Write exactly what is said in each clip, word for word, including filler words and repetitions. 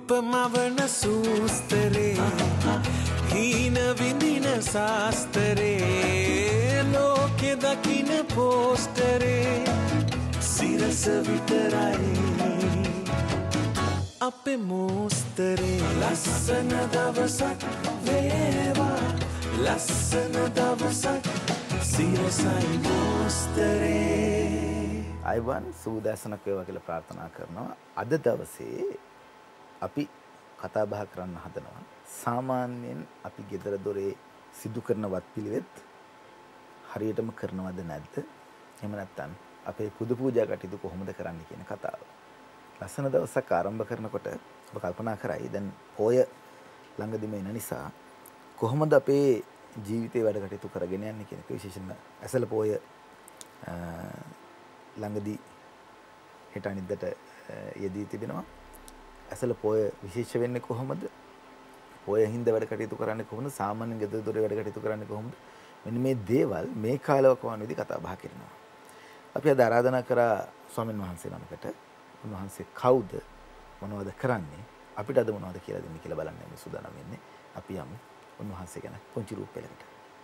අපමවන සූස්තරේ හීන විඳින සාස්තරේ ලෝකෙ දකින පෝස්ටරේ සිරස විතරයි අපේ මෝස්තරේ ලස්සන දවසක් වේවා ලස්සන දවසක් සිරසයි මෝස්තරේ අයවන් සූදාසනක් වේවා කියලා ප්‍රාර්ථනා කරනවා. අද දවසේ අපි කතා බහ කරන්න හදනවා සාමාන්‍යයෙන් අපි ගෙදර දොරේ සිදු කරන වත්පිළිවෙත් හරියටම කරනවද නැද්ද? එහෙම නැත්නම් අපේ පුද පූජා කටයුතු කොහොමද කරන්න කියන කතාව. ලස්සන දවසක් ආරම්භ කරනකොට ඔබ කල්පනා කරයි දැන් පොය ළඟදිම එන නිසා කොහොමද අපේ ජීවිතේ වැඩ කටයුතු කරගෙන යන්නේ කියන එක විශේෂයෙන්ම ඇසල පොය ළඟදී හෙට අනිද්දට යෙදී තිබෙනවා. ඇසල පොය විශේෂ වෙන්නේ කොහොමද? පොය හින්දා වැඩ කටයුතු කරන්නේ කොහොමද? සාමාන්‍ය ගෙදර දොරේ වැඩ කටයුතු කරන්නේ කොහොමද? මෙන්න මේ දේවල් මේ කාලවකවාන විදි කතා බහ කරනවා. අපි අද ආරාධනා කරා ස්වාමීන් වහන්සේ නමකට. උන්වහන්සේ කවුද? මොනවද කරන්නේ? අපිට අද මොනවද කියලා දෙන්නේ කියලා බලන්න මේ සූදානම් වෙන්නේ. අපි යමු උන්වහන්සේ ගැන පොන්චි රූපයකට.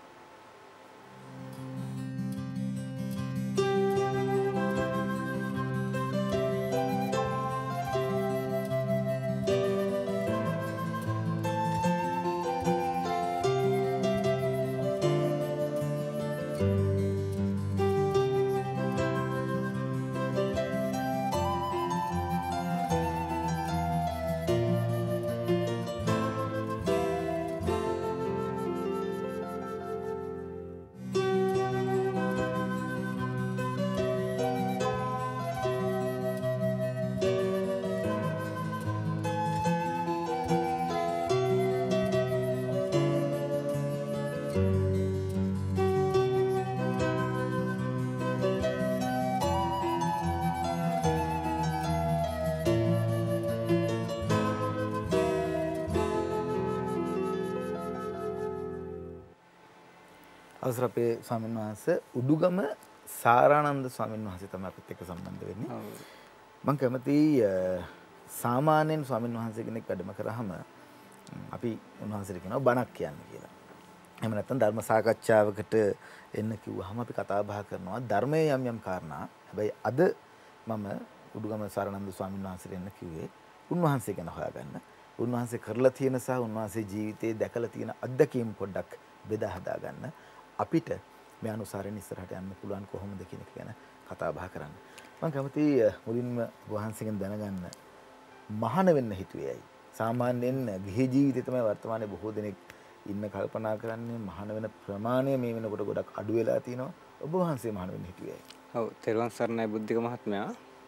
අවසර අපේ ස්වාමීන් වහන්සේ උඩුගම සාරානන්ද ස්වාමීන් වහන්සේ තමයි අපිත් එක්ක සම්බන්ධ වෙන්නේ. මම කැමතියි සාමාන්‍යයෙන් ස්වාමීන් වහන්සේ කෙනෙක් වැඩම කරාම අපි උන්වහන්සේට කියනවා බණක් කියන්න කියලා. එහෙම නැත්නම් ධර්ම සාකච්ඡාවකට එන්න කිව්වහම අපි කතා බහ කරනවා ධර්මයේ යම් යම් කාරණා. හැබැයි අද මම උඩුගම සාරානන්ද ස්වාමීන් වහන්සේට එන්න කිව්වේ උන්වහන්සේ ගැන හොයාගන්න. උන්වහන්සේ කරලා තියෙන සහ උන්වහන්සේ ජීවිතේ දැකලා තියෙන අත්දැකීම් පොඩ්ඩක් බෙදා හදා ගන්න. අපිට මේ අනුසාරයෙන් ඉස්සරහට යන්න පුළුවන් කොහොමද කියන එක ගැන කතා බහ කරන්න. මම කැමතියි මුලින්ම වහන්සේගෙන් දැනගන්න මහාන වෙන්න හිතුවේ ඇයි? සාමාන්‍යයෙන් ගිහි ජීවිතේ තමයි වර්තමානයේ බොහෝ දෙනෙක් ඉන්න කල්පනා කරන්නේ මහාන වෙන ප්‍රමාණය මේ වෙනකොට ගොඩක් අඩු වෙලා තිනවා. ඔබ වහන්සේ මහාන වෙන්න හිතුවේ ඇයි? ඔව් තෙරුවන් සරණයි බුද්ධික මහත්මයා.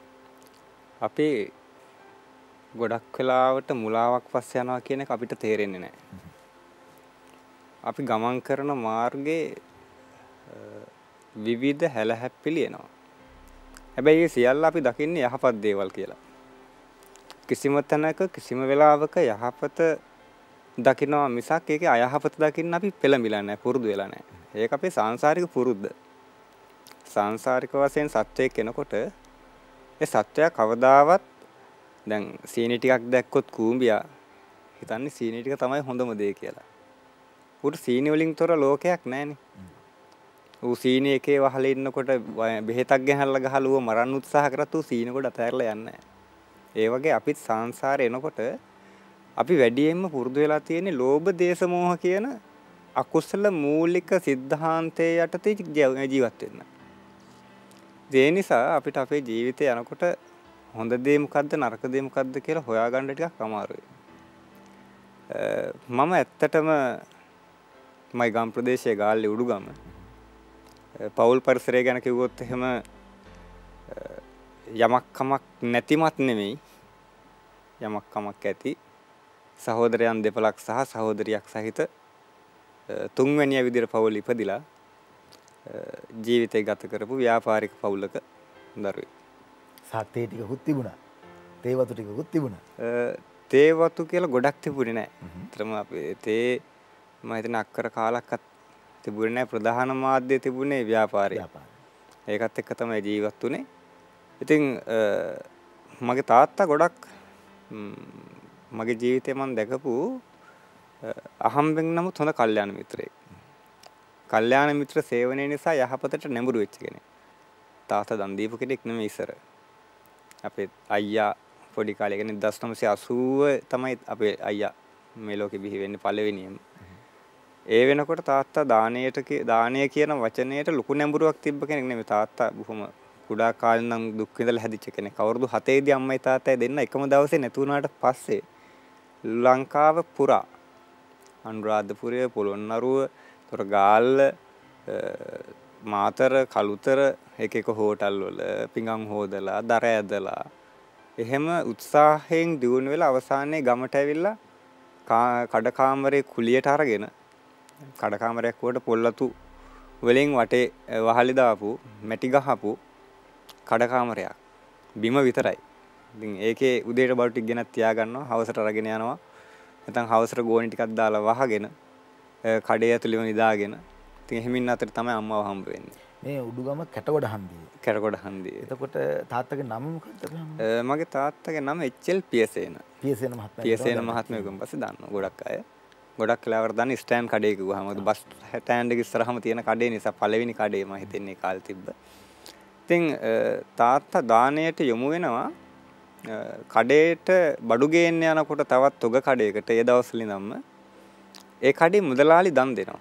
අපි ගොඩක් වෙලාවට මුලාවක් පස්සේ යනවා කියන එක අපිට තේරෙන්නේ නැහැ. අපි ගමන් කරන මාර්ගයේ විවිධ හැලහැප්පිලි එනවා. හැබැයි ඒ සියල්ල අපි දකින්නේ යහපත් දේවල් කියලා. කිසිම තැනක කිසිම වෙලාවක යහපත දකින්නවා මිසක් ඒකේ අයහපත දකින්න අපි පෙළඹිලා නැහැ, පුරුදු වෙලා නැහැ. ඒක අපේ සාංශාරික පුරුද්ද. සාංශාරික වශයෙන් සත්‍යයක් කෙනකොට ඒ සත්‍යය කවදාවත් දැන් සීනි ටිකක් දැක්කොත් කූඹියා හිතන්නේ සීනි ටික තමයි හොඳම දේ කියලා. උට සීනි වලින් තොර ලෝකයක් නැහැනේ. ඌ සීනි එකේ වහලා ඉන්නකොට බෙහෙතක් ගහලා ගහලුව මරන්න උත්සාහ කරත් ඌ සීනි කොට අතහැරලා යන්නේ නැහැ. ඒ වගේ අපිත් සංසාරේ එනකොට අපි වැඩියෙන්ම පුරුදු වෙලා තියෙන්නේ ලෝභ දේශ මොහ කියන අකුසල මූලික સિદ્ધාන්තයේ යටතේ ජීවත් වෙන්න. ඒ නිසා අපිට අපේ ජීවිතේ යනකොට හොඳ දේ මොකද්ද නරක දේ මොකද්ද කියලා හොයාගන්න ටිකක් අමාරුයි. මම ඇත්තටම මයි ගම් ප්‍රදේශයේ ගාල්ලේ උඩුගම පෞල් පරිසරය ගැන කිව්වොත් එහෙම යමක් කමක් නැතිමත් නෙමෙයි යමක් කමක් ඇති සහෝදරයන් දෙපළක් සහ සහෝදරියක් සහිත තුන්වැනිය විදිහට පවුල ඉපදිලා ජීවිතය ගත කරපු ව්‍යාපාරික පවුලක දරුවෙක්. සාතේ ටිකකුත් තිබුණා. තේ වතු ටිකකුත් තිබුණා. තේ වතු කියලා ගොඩක් තිබුණේ නැහැ. ඒතරම අපේ තේ මම හිතන්නේ අක්කර කාලක්වත් තිබුණේ නැහැ. ප්‍රධාන මාධ්‍ය තිබුණේ ව්‍යාපාරය. ඒකත් එක්ක තමයි ජීවත් වුනේ. ඉතින් මගේ තාත්තා ගොඩක් මගේ ජීවිතේ මම දැකපු අහම්බෙන් නමුත් හොඳ කල්යාණ මිත්‍රයෙක්. කල්යාණ මිත්‍ර සේවනයේ නිසා යහපතට නැඹුරු වෙච්ච කෙනෙක්. තාත්තා දන් දීපු කෙනෙක් නෙමෙයි ඉස්සර. අපේ අයියා පොඩි කාලේ කියන්නේ දහස් නවසිය අසූව තමයි අපේ අයියා මේ ලෝකෙ බිහි වෙන්නේ පළවෙනියම. ඒ වෙනකොට තාත්තා දානයට දානය කියන වචනයට ලොකු නැඹුරුවක් තිබ්බ කෙනෙක් නෙමෙයි. තාත්තා බොහොම කුඩා කාලේ නම් දුක් විඳලා හැදිච්ච කෙනෙක්. අවුරුදු හතේ දී අම්මයි තාත්තයි දෙන්න එකම දවසේ නැති වුණාට පස්සේ ලංකාව පුරා අනුරාධපුරය, පොළොන්නරුව, තොර ගාල්ල, මාතර, කළුතර එක එක හෝටල් වල පිඟන් හොදලා, දර ඇදලා එහෙම උත්සාහයෙන් දියුණු වෙලා අවසානයේ ගමට ඇවිල්ලා කඩ කාමරේ කුලියට අරගෙන කඩ කාමරයක් වලට පොල්ලතු වලින් වටේ වහලි දාපු මැටි ගහපු කඩ කාමරයක් බිම විතරයි. ඉතින් ඒකේ උදේට බඩු ටික ගෙනත් තියා ගන්නවා, හවසට අරගෙන යනවා. නැත්නම් හවසට ගෝණි ටිකක් දාලා වහගෙන කඩේ ඇතුළේම නිදාගෙන. ඉතින් එහෙමින් අතර තමයි අම්මව හම්බ වෙන්නේ. මේ උඩුගම කැටගොඩ හන්දියේ. කැටගොඩ හන්දියේ. එතකොට තාත්තගේ නම මොකක්ද? මගේ තාත්තගේ නම එච්.එල්. පියසේන. පියසේන මහත්මයා. පියසේන මහත්මයාගෙන් පස්සේ දන්නවා ගොඩක් අය. ගොඩක් වෙලාවට දන්නේ ස්ටෑන්ඩ් කඩේ කිව්වහම. මොකද බස් ස්ටෑන්ඩ් එක ඉස්සරහම තියෙන කඩේ නිසා පළවෙනි කඩේ මම හිතන්නේ කාලේ තිබ්බ. ඉතින් තාත්තා දාණයට යොමු වෙනවා කඩේට බඩු ගේන්න යනකොට තවත් තොග කඩේකට ඒ දවස්වල ඉඳන්ම ඒ කඩේ මුදලාලි දන් දෙනවා.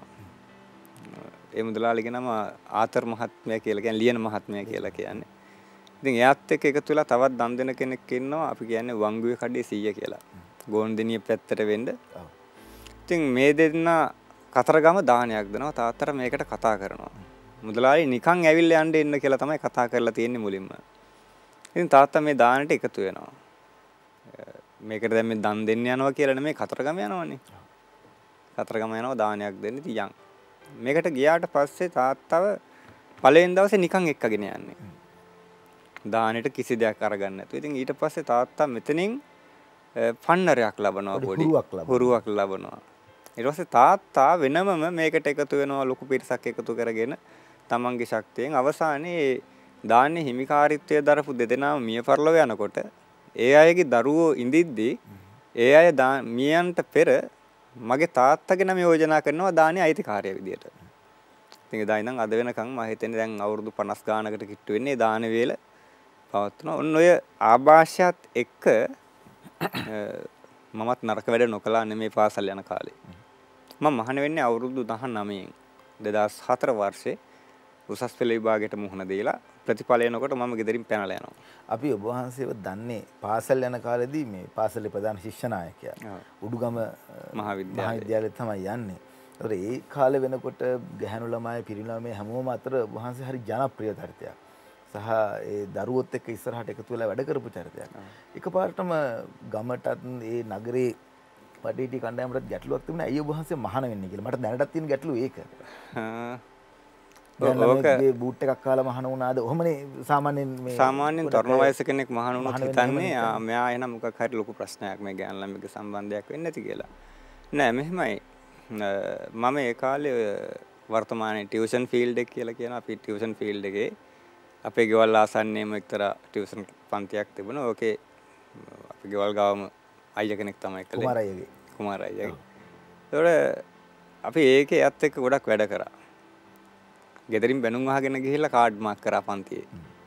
ඒ මුදලාලිගේ නම ආතර් මහත්මයා කියලා කියන්නේ ලියන මහත්මයා කියලා කියන්නේ. ඉතින් එයාත් එක්ක එකතු වෙලා තවත් දන් දෙන කෙනෙක් ඉන්නවා. අපි කියන්නේ වංගුවේ කඩේ සීය කියලා. ගෝන්දෙනිය පැත්තට වෙන්න. ඉතින් මේ දෙන්න කතරගම දානයක් දෙනවා. තාත්තට මේකට කතා කරනවා. මුදලාලි නිකන් ඇවිල්ලා යන්න එන්න කියලා තමයි කතා කරලා තියෙන්නේ මුලින්ම. ඉතින් තාත්තා මේ දානට එකතු වෙනවා. මේකට දැන් මේ දන් දෙන්න යනවා කියලා නෙමෙයි කතරගම යනවනේ. කතරගම යනවා දානයක් දෙන්න ඉතින් යන්. මේකට ගියාට පස්සේ තාත්තව පළවෙනි දවසේ නිකන් එක්කගෙන යන්නේ. දානෙට කිසි දෙයක් අරගන්න නැතුව. ඉතින් ඊට පස්සේ තාත්තා මෙතනින් ෆන්නරයක් ලබනවා පොඩි හුරුවක් ලබනවා. ඊට පස්සේ තාත්තා වෙනමම මේකට එකතු වෙනවා ලොකු පිරිසක් එකතු කරගෙන තමන්ගේ ශක්තියෙන් අවසානයේ දාන්නේ හිමිකාරීත්වය දරපු දෙදෙනාම මිය පරලොව යනකොට ඒ අයගේ දරුවෝ ඉඳිද්දී ඒ අය මියන්ට පෙර මගේ තාත්තගේ නම යෝජනා කරනවා දානේ අයිතිකාරය විදියට. ඉතින් එදා ඉඳන් අද වෙනකන් මම හිතන්නේ දැන් අවුරුදු පනස් ගානකට කිට්ටු වෙන්නේ දාන වේල පවත්වනවා. ඔන්න ඔය ආభాෂයත් එක්ක මමත් නරක වැඩ නොකලා නෙමේ පාසල් යන කාලේ. මම මහාන වෙන්නේ අවුරුදු දහනවයෙන් දෙදාස් හතර වර්ෂේ උසස් පෙළ විභාගයට මුහුණ දීලා ප්‍රතිඵල එනකොට මම ගෙදරින් පැනලා යනවා. අපි ඔබ වහන්සේව දන්නේ පාසල් යන කාලේදී මේ පාසලේ ප්‍රධාන ශිෂ්‍ය නායකයා. උඩුගම මහාවිද්‍යාලය තමයි යන්නේ. ඒතකොට ඒ කාලේ වෙනකොට ගැහැණු ළමයි පිරිමි ළමයි හැමෝම අතර ඔබ වහන්සේ හරි ජනප්‍රිය චරිතයක්. සහ ඒ දරුවොත් එක්ක ඉස්සරහට එකතු වෙලා වැඩ කරපු චරිතයක්. එකපාරටම ගමටත් ඒ නගරේ වටේටි කණ්ඩායමටත් ගැටලුවක් තිබුණා. අයියෝ ඔබ වහන්සේ මහාන වෙන්නේ කියලා. මට දැනටත් තියෙන ගැටලුව ඒක. ඕකේ බූට් එකක් කාලා මහාන වුණාද? ඔහමනේ සාමාන්‍යයෙන් මේ සාමාන්‍යයෙන් තරුණ වයස කෙනෙක් මහාන වුණොත් හිතන්නේ මෙයා එන මොකක් හරි ලොකු ප්‍රශ්නයක් මේ ගෑනු ළමයිගේ සම්බන්ධයක් වෙන්නේ නැති කියලා. නෑ මෙහෙමයි. මම ඒ කාලේ වර්තමානයේ ටියුෂන් ෆීල්ඩ් එක කියලා කියන අපි ටියුෂන් ෆීල්ඩ් එකේ අපේ ගෙවල් ආසන්නයේම එක්තරා ටියුෂන් පන්තියක් තිබුණා. ඕකේ අපේ ගෙවල් ගාවම අයියා කෙනෙක් තමයි කළේ. කුමාර අයියාගේ. කුමාර අයියාගේ. ඒතකොට අපි ඒකේ යත් එක්ක ගොඩක් වැඩ කරා. ගෙදරින් බැනුම් අහගෙන ගිහිල්ලා කාඩ් මාක් කරා පන්තියේ.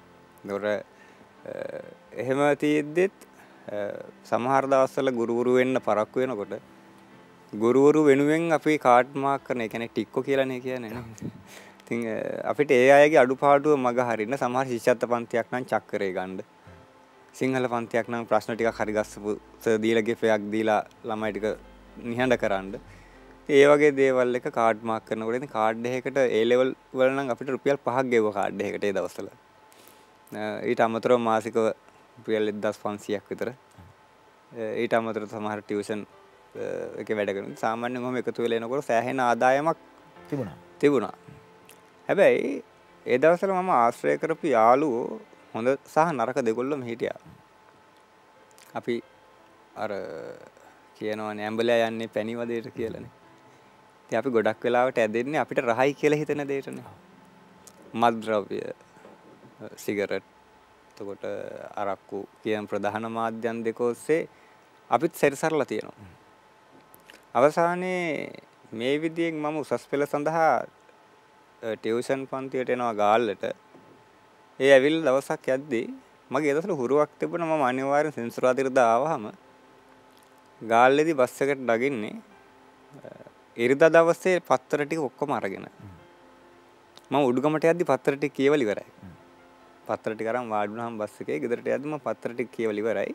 ඒතකොට එහෙම තියෙද්දිත් සමහර දවස්වල ගුරුවරු වෙන්න පරක්කු වෙනකොට ගුරුවරු වෙනුවෙන් අපි කාඩ් මාක් කරන ඒ කියන්නේ ටික්කෝ කියලානේ කියන්නේ නේ. ඉතින් අපිට ඒ අයගේ අඩුපාඩුව මග හරින්න සමහර ශිෂ්‍යත්ව පන්තියක් නම් චක්කරේ ගන්න. සිංහල පන්තියක් නම් ප්‍රශ්න ටිකක් හරි ගස්සපු සර් දීලා ගෙෆයක් දීලා ළමයි ටික නිහඬ කරන්න. ඒ වගේ දේවල් එක කාඩ් මාක් කරනකොට ඉතින් කාඩ් එකකට ඒ ලෙවල් වල නම් අපිට රුපියල් පහක් ගෙවුවා කාඩ් එකකට ඒ දවස්වල. ඊට අමතරව මාසිකව රුපියල් එක්දාස් පන්සීයක් විතර. ඊට අමතරව සමහර ටියුෂන් එකේ වැඩ කරනවා. සාමාන්‍යයෙන් ඔහොම එකතු වෙලා එනකොට සෑහෙන ආදායමක් තිබුණා. තිබුණා. හැබැයි ඒ දවස්වල මම ආශ්‍රය කරපු යාළුවෝ හොඳ සහ නරක දෙකොල්ලම හිටියා. අපි අර කියනවානේ ඇඹලයා යන්නේ පැණි වදේට කියලානේ. ඉතින් අපි ගොඩක් වෙලාවට ඇදෙන්නේ අපිට රහයි කියලා හිතන දෙයටනේ. මත්ද්‍රව්‍ය, සිගරට්, එතකොට අරක්කු කියන ප්‍රධාන මාධ්‍යන් දෙක ඔස්සේ අපිත් සැරිසරලා තියෙනවා. අවසානයේ මේ විදියෙන් මම උසස් පෙළ සඳහා ටියුෂන් පන්තියට එනවා ගාල්ලට. ඒ ඇවිල්ලා දවසක් යද්දී මගේ දවසට හුරුවක් තිබුණා මම අනිවාර්යෙන් සෙන්සුරාදිරදා ආවහම ගාල්ලේදී බස් එකට නගින්නේ ඉරිදා දවසේ පත්තර ටික ඔක්කොම අරගෙන. මම උඩුගමට යද්දී පත්තර ටික කියවල ඉවරයි. පත්තර ටික අරන් වාඩි වුණාම බස් එකේ ගෙදරට යද්දී මම පත්තර ටික කියවල ඉවරයි.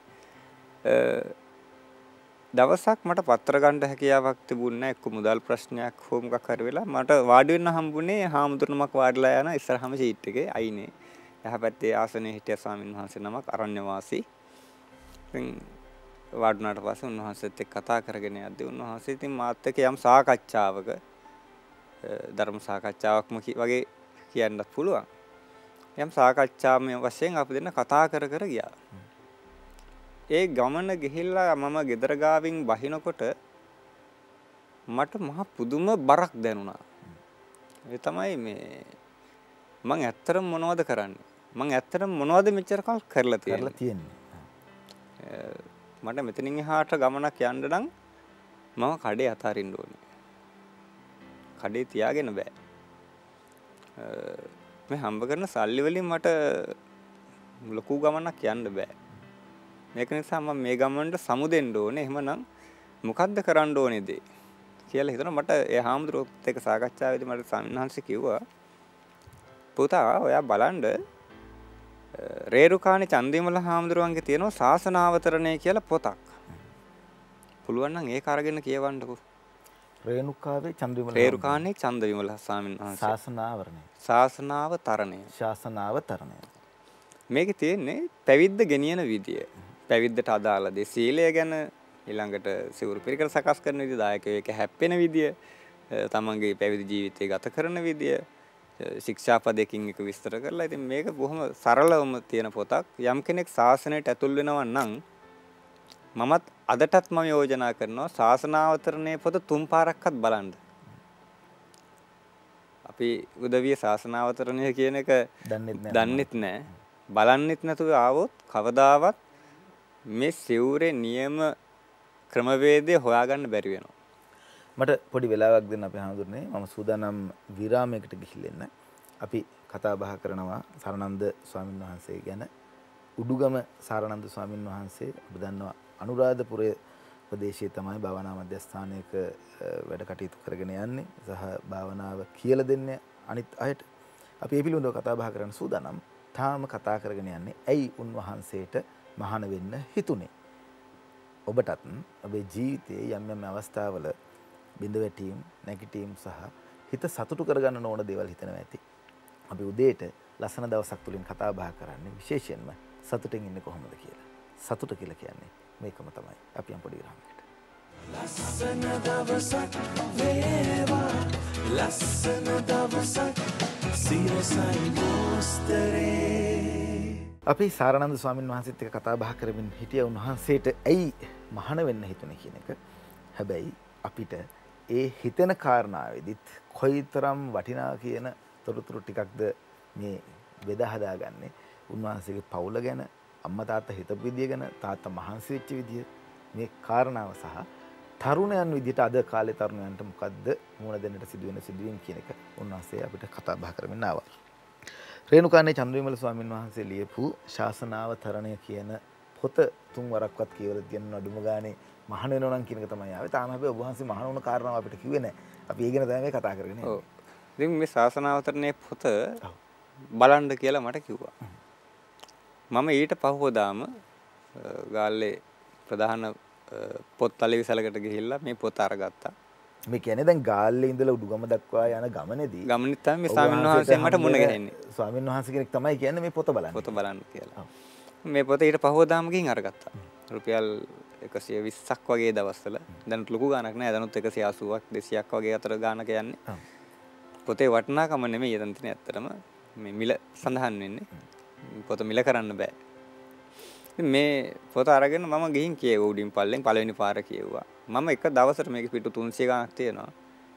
දවසක් මට පත්‍ර ගන්න හැකියාවක් තිබුණේ නැහැ. එක්ක මුදල් ප්‍රශ්නයක් හෝ මොකක් හරි වෙලා මට වාඩි වෙන්න හම්බුනේ හාමුදුරනමක් වාඩිලා යන ඉස්සරහම සීට් එකේ අයිනේ. යහපැත්තේ ආසනයේ හිටිය ස්වාමීන් වහන්සේ නමක් අරණ්‍ය වාසී. ඉතින් වාඩුණාට පස්සේ උන්වහන්සේත් එක්ක කතා කරගෙන යද්දී උන්වහන්සේ ඉතින් මාත් එක්ක යම් සාකච්ඡාවක ධර්ම සාකච්ඡාවක්ම වගේ කියන්නත් පුළුවන්. යම් සාකච්ඡාමය වශයෙන් අපි දෙන්න කතා කර කර ගියා. ඒ ගමන ගිහිල්ලා මම ගෙදර ගාවින් බහිනකොට මට මහ පුදුම බරක් දැනුණා. ඒ තමයි මේ මං ඇත්තටම මොනවද කරන්නේ? මං ඇත්තටම මොනවද මෙච්චර කල් කරලා තියෙන්නේ? මට මෙතනින් එහාට ගමනක් යන්න නම් මම කඩේ අතාරින්න ඕනේ. කඩේ තියාගෙන බෑ. මේ හම්බ කරන සල්ලි වලින් මට ලොකු ගමනක් යන්න බෑ. මේක නිසා මම මේ ගමනට සමුදෙන්න ඕනේ. එහෙමනම් මොකද්ද කරන්න ඕනේද කියලා හිතනවා. මට ඒ හාමුදුරුවෝත් එක්ක සාකච්ඡාවේදී මට සම්හන්සේ කිව්වා පුතා ඔයා බලන්න රේරුකාණේ චන්දිමල හාමුදුරුවන්ගේ තියෙනවා ශාසනාවතරණය කියලා පොතක්. පුළුවන් නම් ඒක අරගෙන කියවන්නකෝ. රේණුකාවේ චන්දිමල රේරුකාණේ චන්දිමල ස්වාමීන් වහන්සේ ශාසනාවරණය. ශාසනාවතරණය. ශාසනාවතරණය. මේකේ තියෙන්නේ පැවිද්ද ගෙනියන විදිය. පැවිද්දට අදාළ දේ සීලය ගැන ඊළඟට සිවුරු පිරිකර සකස් කරන විදිය, දායකයෝ එක හැප්පෙන විදිය, තමන්ගේ පැවිදි ජීවිතය ගත කරන විදිය, ශික්ෂාපදයකින් එක විස්තර කරලා. ඉතින් මේක බොහොම සරලවම තියෙන පොතක්. යම් කෙනෙක් ශාසනයට ඇතුල් වෙනවා නම් මමත් අදටත් මම යෝජනා කරනවා ශාසනාවතරණයේ පොත තුන් පාරක්වත් බලන්න. අපි උදවිය ශාසනාවතරණය කියන එක දන්නෙත් නැහැ. බලන්නෙත් නැතුව ආවොත් කවදාවත් මේ සිවුරේ නියම ක්‍රමවේදය හොයාගන්න බැරි වෙනවා. මට පොඩි වෙලාවක් දෙන්න අපේ හාමුදුරනේ. මම සූදානම් විරාමයකට ගිහිල්ලා අපි කතා බහ කරනවා සරණන්ද ස්වාමීන් වහන්සේ ගැන. උඩුගම සාරණන්ද ස්වාමීන් වහන්සේ ඔබ දන්නවා අනුරාධපුරයේ ප්‍රදේශයේ තමයි භාවනා මධ්‍යස්ථානයක වැඩ කටයුතු කරගෙන යන්නේ සහ භාවනාව කියලා දෙන්නේ අනිත් අයට. අපි මේ පිළිබඳව කතා බහ කරන්න සූදානම්. තාම කතා කරගෙන යන්නේ ඇයි උන්වහන්සේට මහාන වෙන්න හිතුනේ? ඔබටත් ඔබේ ජීවිතයේ යම් යම් අවස්ථාවල බිඳ වැටීම්, නැගිටීම් සහ හිත සතුටු කරගන්න ඕන දේවල් හිතනවා ඇති. අපි උදේට ලස්සන දවසක් තුලින් කතා බහ කරන්නේ විශේෂයෙන්ම සතුටින් ඉන්නේ කොහොමද කියලා. සතුට කියලා කියන්නේ මේකම තමයි. අපි යම් පොඩි විරාමයකට. ලස්සන දවසක් වේවා, ලස්සන දවසක් සිරසයි මොස්තරේ. අපි සාරණන්ද ස්වාමීන් වහන්සේත් එක්ක කතා බහ කරමින් හිටිය උන්වහන්සේට ඇයි මහාන වෙන්න හිතුනේ කියන එක. හැබැයි අපිට ඒ හිතෙන කාරණාවෙදිත් කොයිතරම් වටිනා කියන තොරතුරු ටිකක්ද මේ බෙදා හදාගන්නේ. උන්වහන්සේගේ පවුල ගැන, අම්මා තාත්තා හිතපු විදිය ගැන, තාත්තා මහන්සි වෙච්ච විදිය, මේ කාරණාව සහ තරුණයන් විදිහට අද කාලේ තරුණයන්ට මොකද්ද මුණ දෙන්නට සිදුවෙන සිදුවීම් කියන එක උන්වහන්සේ අපිට කතා බහ කරමින් ආවා. රේණුකාණේ චන්ද්‍රවිමල ස්වාමීන් වහන්සේ ලියපු ශාසනාවතරණය කියන පොත තුන් වරක්වත් කියවලා තියෙන අඩුම ගානේ මහාන වෙනවා නම් කියන එක තමයි ආවේ. තාම හැබැයි ඔබ වහන්සේ මහාන වුණ කාරණාව අපිට කිව්වේ නැහැ. අපි ඒ ගැන තමයි මේ කතා කරගෙන ඉන්නේ. ඔව්. ඉතින් මේ ශාසනාවතරණයේ පොත බලන්න කියලා මට කිව්වා. මම ඊට පහුවදාම ගාල්ලේ ප්‍රධාන පොත් අලෙවිසලකට ගිහිල්ලා මේ පොත අරගත්තා. මේ කියන්නේ දැන් ගාල්ලේ ඉඳලා උඩුගම දක්වා යන ගමනේදී ගමනින් තමයි මේ ස්වාමීන් වහන්සේ මට මුණ ගැහෙන්නේ. ස්වාමීන් වහන්සේ කෙනෙක් තමයි කියන්නේ මේ පොත බලන්න. පොත බලන්න කියලා. මේ පොත ඊට පහුවදාම ගිහින් අරගත්තා. රුපියල් එකසිය විස්සක් වගේ දවස්වල. දැන් ලොකු ගාණක් නෑ. දැනුත් එකසිය අසූවක් දෙසීයක් වගේ අතර ගාණක යන්නේ. පොතේ වටිනාකම නෙමෙයි එතන තියෙන ඇත්තටම මේ මිල සඳහන් වෙන්නේ. පොත මිල කරන්න බෑ. මේ පොත අරගෙන මම ගිහින් කියෙව්වා උඩින් පල්ලෙන් පළවෙනි පාර කියෙව්වා. මම එක දවසට මේක පිටු තුන්සිය ගණක් තියෙනවා.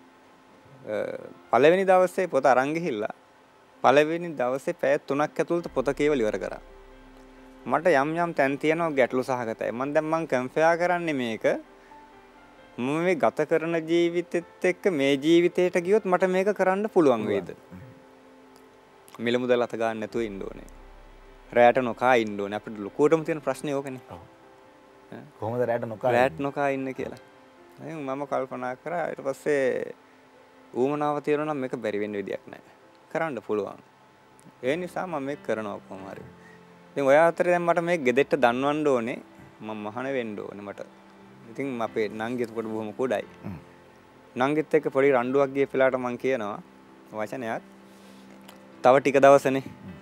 පළවෙනි දවසේ පොත අරන් ගිහිල්ලා පළවෙනි දවසේ පැය තුනක් ඇතුළත පොත කියවලා ඉවර කරා. මට යම් යම් තැන් තියෙනවා ගැටලු සහගතයි. මම දැන් මං කම්පෙයාර් කරන්නේ මේක මම මේ ගත කරන ජීවිතෙත් එක්ක මේ ජීවිතේට ගියොත් මට මේක කරන්න පුළුවන් වේද? මිල මුදල් අත ගන්න නැතුව ඉන්න ඕනේ. රැට නොකා ඉන්න ඕනේ. අපිට ලොකුවටම තියෙන ප්‍රශ්නේ ඕකනේ. ඔව්. කොහොමද රැට නොකා රැට නොකා ඉන්න කියලා. එහෙනම් මම කල්පනා කරා ඊට පස්සේ ඌමනාව තියෙනවා නම් මේක බැරි වෙන්න විදියක් නැහැ. කරන්න පුළුවන්. ඒ නිසා මම මේක කරනවා කොහොම හරි. ඉතින් ඔය අතරේ දැන් මට මේ ගෙදෙට්ට දන්වන්න ඕනේ. මම මහාන වෙන්න ඕනේ මට. ඉතින් අපේ නංගිත් කොට බොහොම කුඩයි. නංගිත් එක්ක පොඩි රණ්ඩුවක් ගිය වෙලාවට මම කියනවා වචනයක්. තව ටික දවසනේ.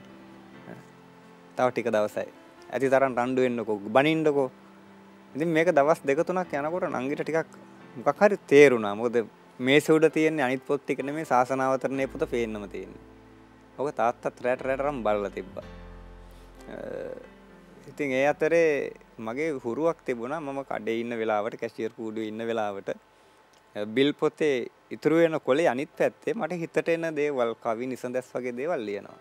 තව ටික දවසයි. ඇති තරම් රණ්ඩු වෙන්නකෝ, බනින්නකෝ. ඉතින් මේක දවස් දෙක තුනක් යනකොට නංගිට ටිකක් මොකක් හරි තේරුණා. මොකද මේසෙ උඩ තියෙන්නේ අනිත් පොත් ටික නෙමෙයි සාසනාවතරණේ පොත පේන්නම තියෙන්නේ. ඔක තාත්තත් රැට රැටරම් බලලා තිබ්බා. ඉතින් ඒ අතරේ මගේ හුරුවක් තිබුණා මම කඩේ ඉන්න වෙලාවට කැෂියර් කූඩුවේ ඉන්න වෙලාවට බිල් පොතේ ඉතුරු වෙන කොලේ අනිත් පැත්තේ මට හිතට එන දේවල් කවි නිසඳස් වගේ දේවල් ලියනවා.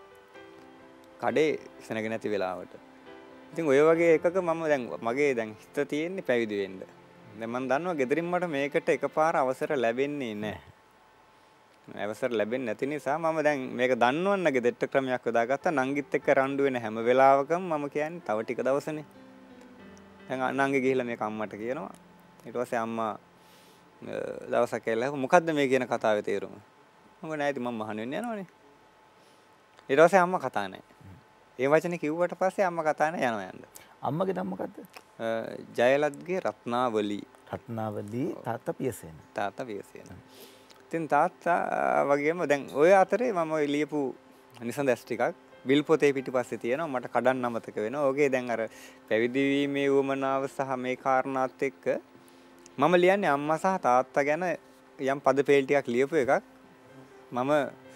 කඩේ සෙනග නැති වෙලාවට. ඉතින් ඔය වගේ එකක මම දැන් මගේ දැන් හිත තියෙන්නේ පැවිදි වෙන්න. දැන් මම දන්නවා ගෙදරින් මට මේකට එකපාර අවසර ලැබෙන්නේ නැහැ. අවසර ලැබෙන්නේ නැති නිසා මම දැන් මේක දන්නවන්න ගෙදෙට්ට ක්‍රමයක් යොදාගත්තා. නංගිත් එක්ක රණ්ඩු වෙන හැම වෙලාවකම මම කියන්නේ තව ටික දවසනේ. දැන් නංගි ගිහිල්ලා මේක අම්මට කියනවා. ඊට පස්සේ අම්මා දවසක් ඇවිල්ලා මොකද්ද මේ කියන කතාවේ තේරුම? මම නෑ ඉතින් මම මහාන වෙන්න යනවනේ. ඊට පස්සේ අම්මා කතා නැහැ. ඒ වචනේ කිව්වට පස්සේ අම්මා කතා නැහැ යනවා යන්න. අම්මගේ නම මොකද්ද? ජයලත්ගේ රත්නාවලී. රත්නාවලී තාත්තා පියසේන. තාත්තා පියසේන. ඉතින් තාත්තා වගේම දැන් ඔය අතරේ මම ලියපු නිසඳස් ටිකක් බිල් පොතේ පිටිපස්සේ තියෙනවා මට කඩන්න අමතක වෙනවා. ඕකේ දැන් අර පැවිදි වීමේ උවමනාව සහ මේ කාරණාත් එක්ක මම ලියන්නේ අම්මා සහ තාත්තා ගැන යම් පද පෙළ ටිකක් ලියපු එකක්. මම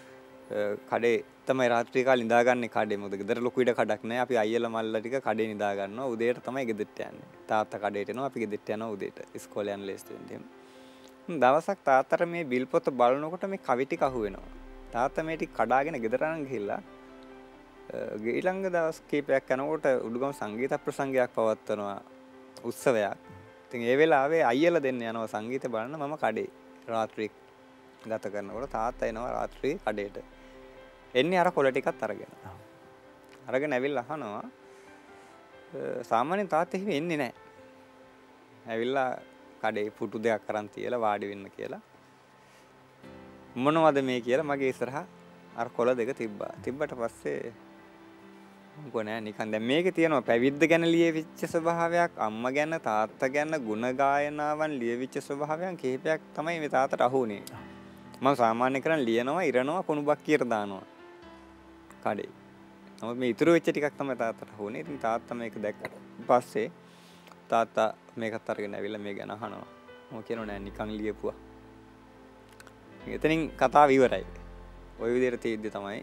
කඩේ තමයි රාත්‍රී කාලේ නිදාගන්නේ කඩේ. මොකද ගෙදර ලොකු ඉඩ කඩක් නැහැ. අපි අයියලා මල්ලා ටික කඩේ නිදා ගන්නවා. උදේට තමයි ගෙදරට යන්නේ. තාත්තා කඩේට එනවා. අපි ගෙදරට යනවා උදේට. ඉස්කෝලේ යන ලේස්තු වෙන්නේ. දවසක් තාත්තට මේ බිල් පොත බලනකොට මේ කවි ටික අහුවෙනවා. තාත්තා මේ ටික කඩාගෙන ගෙදර අරන් ගිහිල්ලා ඊළඟ දවස් කීපයක් යනකොට උඩුගම සංගීත ප්‍රසංගයක් පවත්වනවා උත්සවයක්. ඉතින් ඒ වෙලාවේ අයියලා දෙන්න යනවා සංගීත බලන්න මම කඩේ රාත්‍රී ගත කරනකොට තාත්තා එනවා රාත්‍රී කඩේට. එන්නේ අර කොළ ටිකත් අරගෙන. අරගෙන ඇවිල්ලා අහනවා සාමාන්‍යයෙන් තාත්තා එහෙම එන්නේ නැහැ. ඇවිල්ලා කඩේ පුටු දෙකක් අරන් තියලා වාඩි වෙන්න කියලා. මොනවද මේ කියලා මගේ ඉස්සරහා අර කොළ දෙක තිබ්බා. තිබ්බට පස්සේ මොකෝ නෑ නිකන් දැන් මේකේ තියෙනවා පැවිද්ද ගැන ලියවිච්ච ස්වභාවයක්, අම්මා ගැන, තාත්තා ගැන ගුණ ගායනාවන් ලියවිච්ච ස්වභාවයන් කිහිපයක් තමයි මේ තාත්තට අහුනේ. මම සාමාන්‍ය කරන් ලියනවා, ඉරනවා, කුණුබක් කියලා දානවා. කඩේ. නමුත් මේ ඉතුරු වෙච්ච ටිකක් තමයි තාත්තට අහුනේ. ඉතින් තාත්තා මේක දැක්කට පස්සේ තාත්තා මේකත් අරගෙන ඇවිල්ලා මේ ගැන අහනවා. මම කියනවා නෑ නිකන් ලියපුවා. එතනින් කතාව ඉවරයි. ওই විදිහට තියෙද්දි තමයි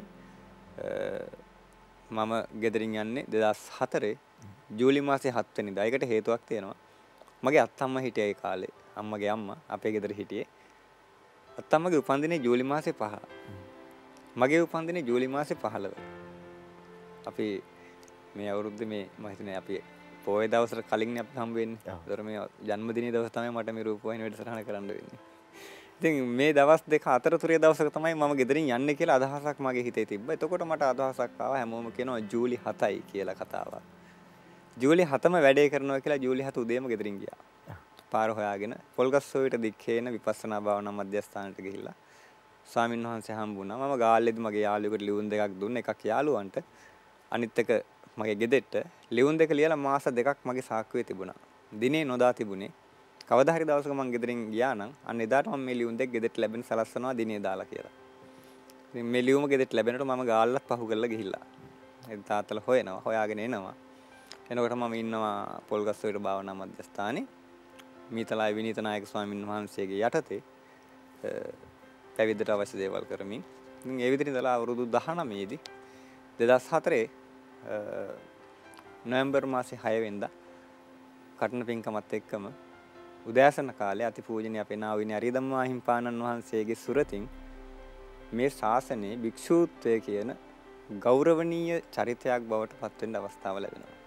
මම ගෙදරින් යන්නේ දෙදාස් හතරේ ජූලි මාසේ හත් වෙනිදා. ඒකට හේතුවක් තියෙනවා. මගේ අත්තම්මා හිටියා ඒ කාලේ. අම්මගේ අම්මා අපේ ගෙදර හිටියේ. අත්තම්මගේ උපන්දිනේ ජූලි මාසේ පහ. මගේ උපන්දිනේ ජූලි මාසේ පහළව. අපි මේ අවුරුද්දේ මේ මම හිතන්නේ අපි පොයේ දවසට කලින් අපි හම්බ වෙන්නේ. ඒතර මේ ජන්මදිනයේ දවස් තමයි මට මේ රූපවාහිනී වැඩසටහන කරන්න වෙන්නේ. ඉතින් මේ දවස් දෙක අතරතුරේ දවසක තමයි මම ගෙදරින් යන්නේ කියලා අදහසක් මගේ හිතේ තිබ්බා. එතකොට මට අදහසක් ආවා හැමෝම කියනවා ජූලි හතයි කියලා කතාවක්. ජූලි හතම වැඩේ කරනවා කියලා ජූලි හත උදේම ගෙදරින් ගියා. පාර හොයාගෙන පොල්ගස්සෝවිට දික්කේන විපස්සනා භාවනා මධ්‍යස්ථානට ගිහිල්ලා ස්වාමීන් වහන්සේ හම්බුණා. මම ගාල්ලේදී මගේ යාළුවෙකුට ලියුම් දෙකක් දුන්නා. එකක් යාළුවන්ට අනිත් එක මගේ ගෙදෙට්ට ලියුම් දෙක ලියලා මාස දෙකක් මගේ සාක්කුවේ තිබුණා. දිනේ නොදා තිබුණේ. කවදා හරි දවසක මම ගෙදරින් ගියා නම් අන්න එදාට මම මේ ලියුම් දෙක ගෙදෙට්ට ලැබෙන සලස්සනවා දිනේ දාලා කියලා. ඉතින් මේ ලියුම ගෙදෙට්ට ලැබෙනකොට මම ගාල්ලත් පහු කරලා ගිහිල්ලා. ඒ තාත්තලා හොයනවා, හොයාගෙන එනවා. එනකොට මම ඉන්නවා පොල්ගස්සෝවිට භාවනා මධ්‍යස්ථානේ. මීතලායි විනීත නායක ස්වාමීන් වහන්සේගේ යටතේ පැවිද්දට අවශ්‍ය දේවල් කරමින්. ඉතින් ඒ විදිහට ඉඳලා අවුරුදු දහනවය දී දෙදාස් හතරේ නොවැම්බර් මාසේ හය වෙනිදා කටන පින්කමත් එක්කම උදෑසන කාලේ අතිපූජනීය අපේ නා වූ අරියදම්මා හිම්පාණන් වහන්සේගේ සුරතින් මේ ශාසනයේ භික්ෂූත්වය කියන ගෞරවනීය චරිතයක් බවට පත් වෙන්න අවස්ථාව ලැබෙනවා.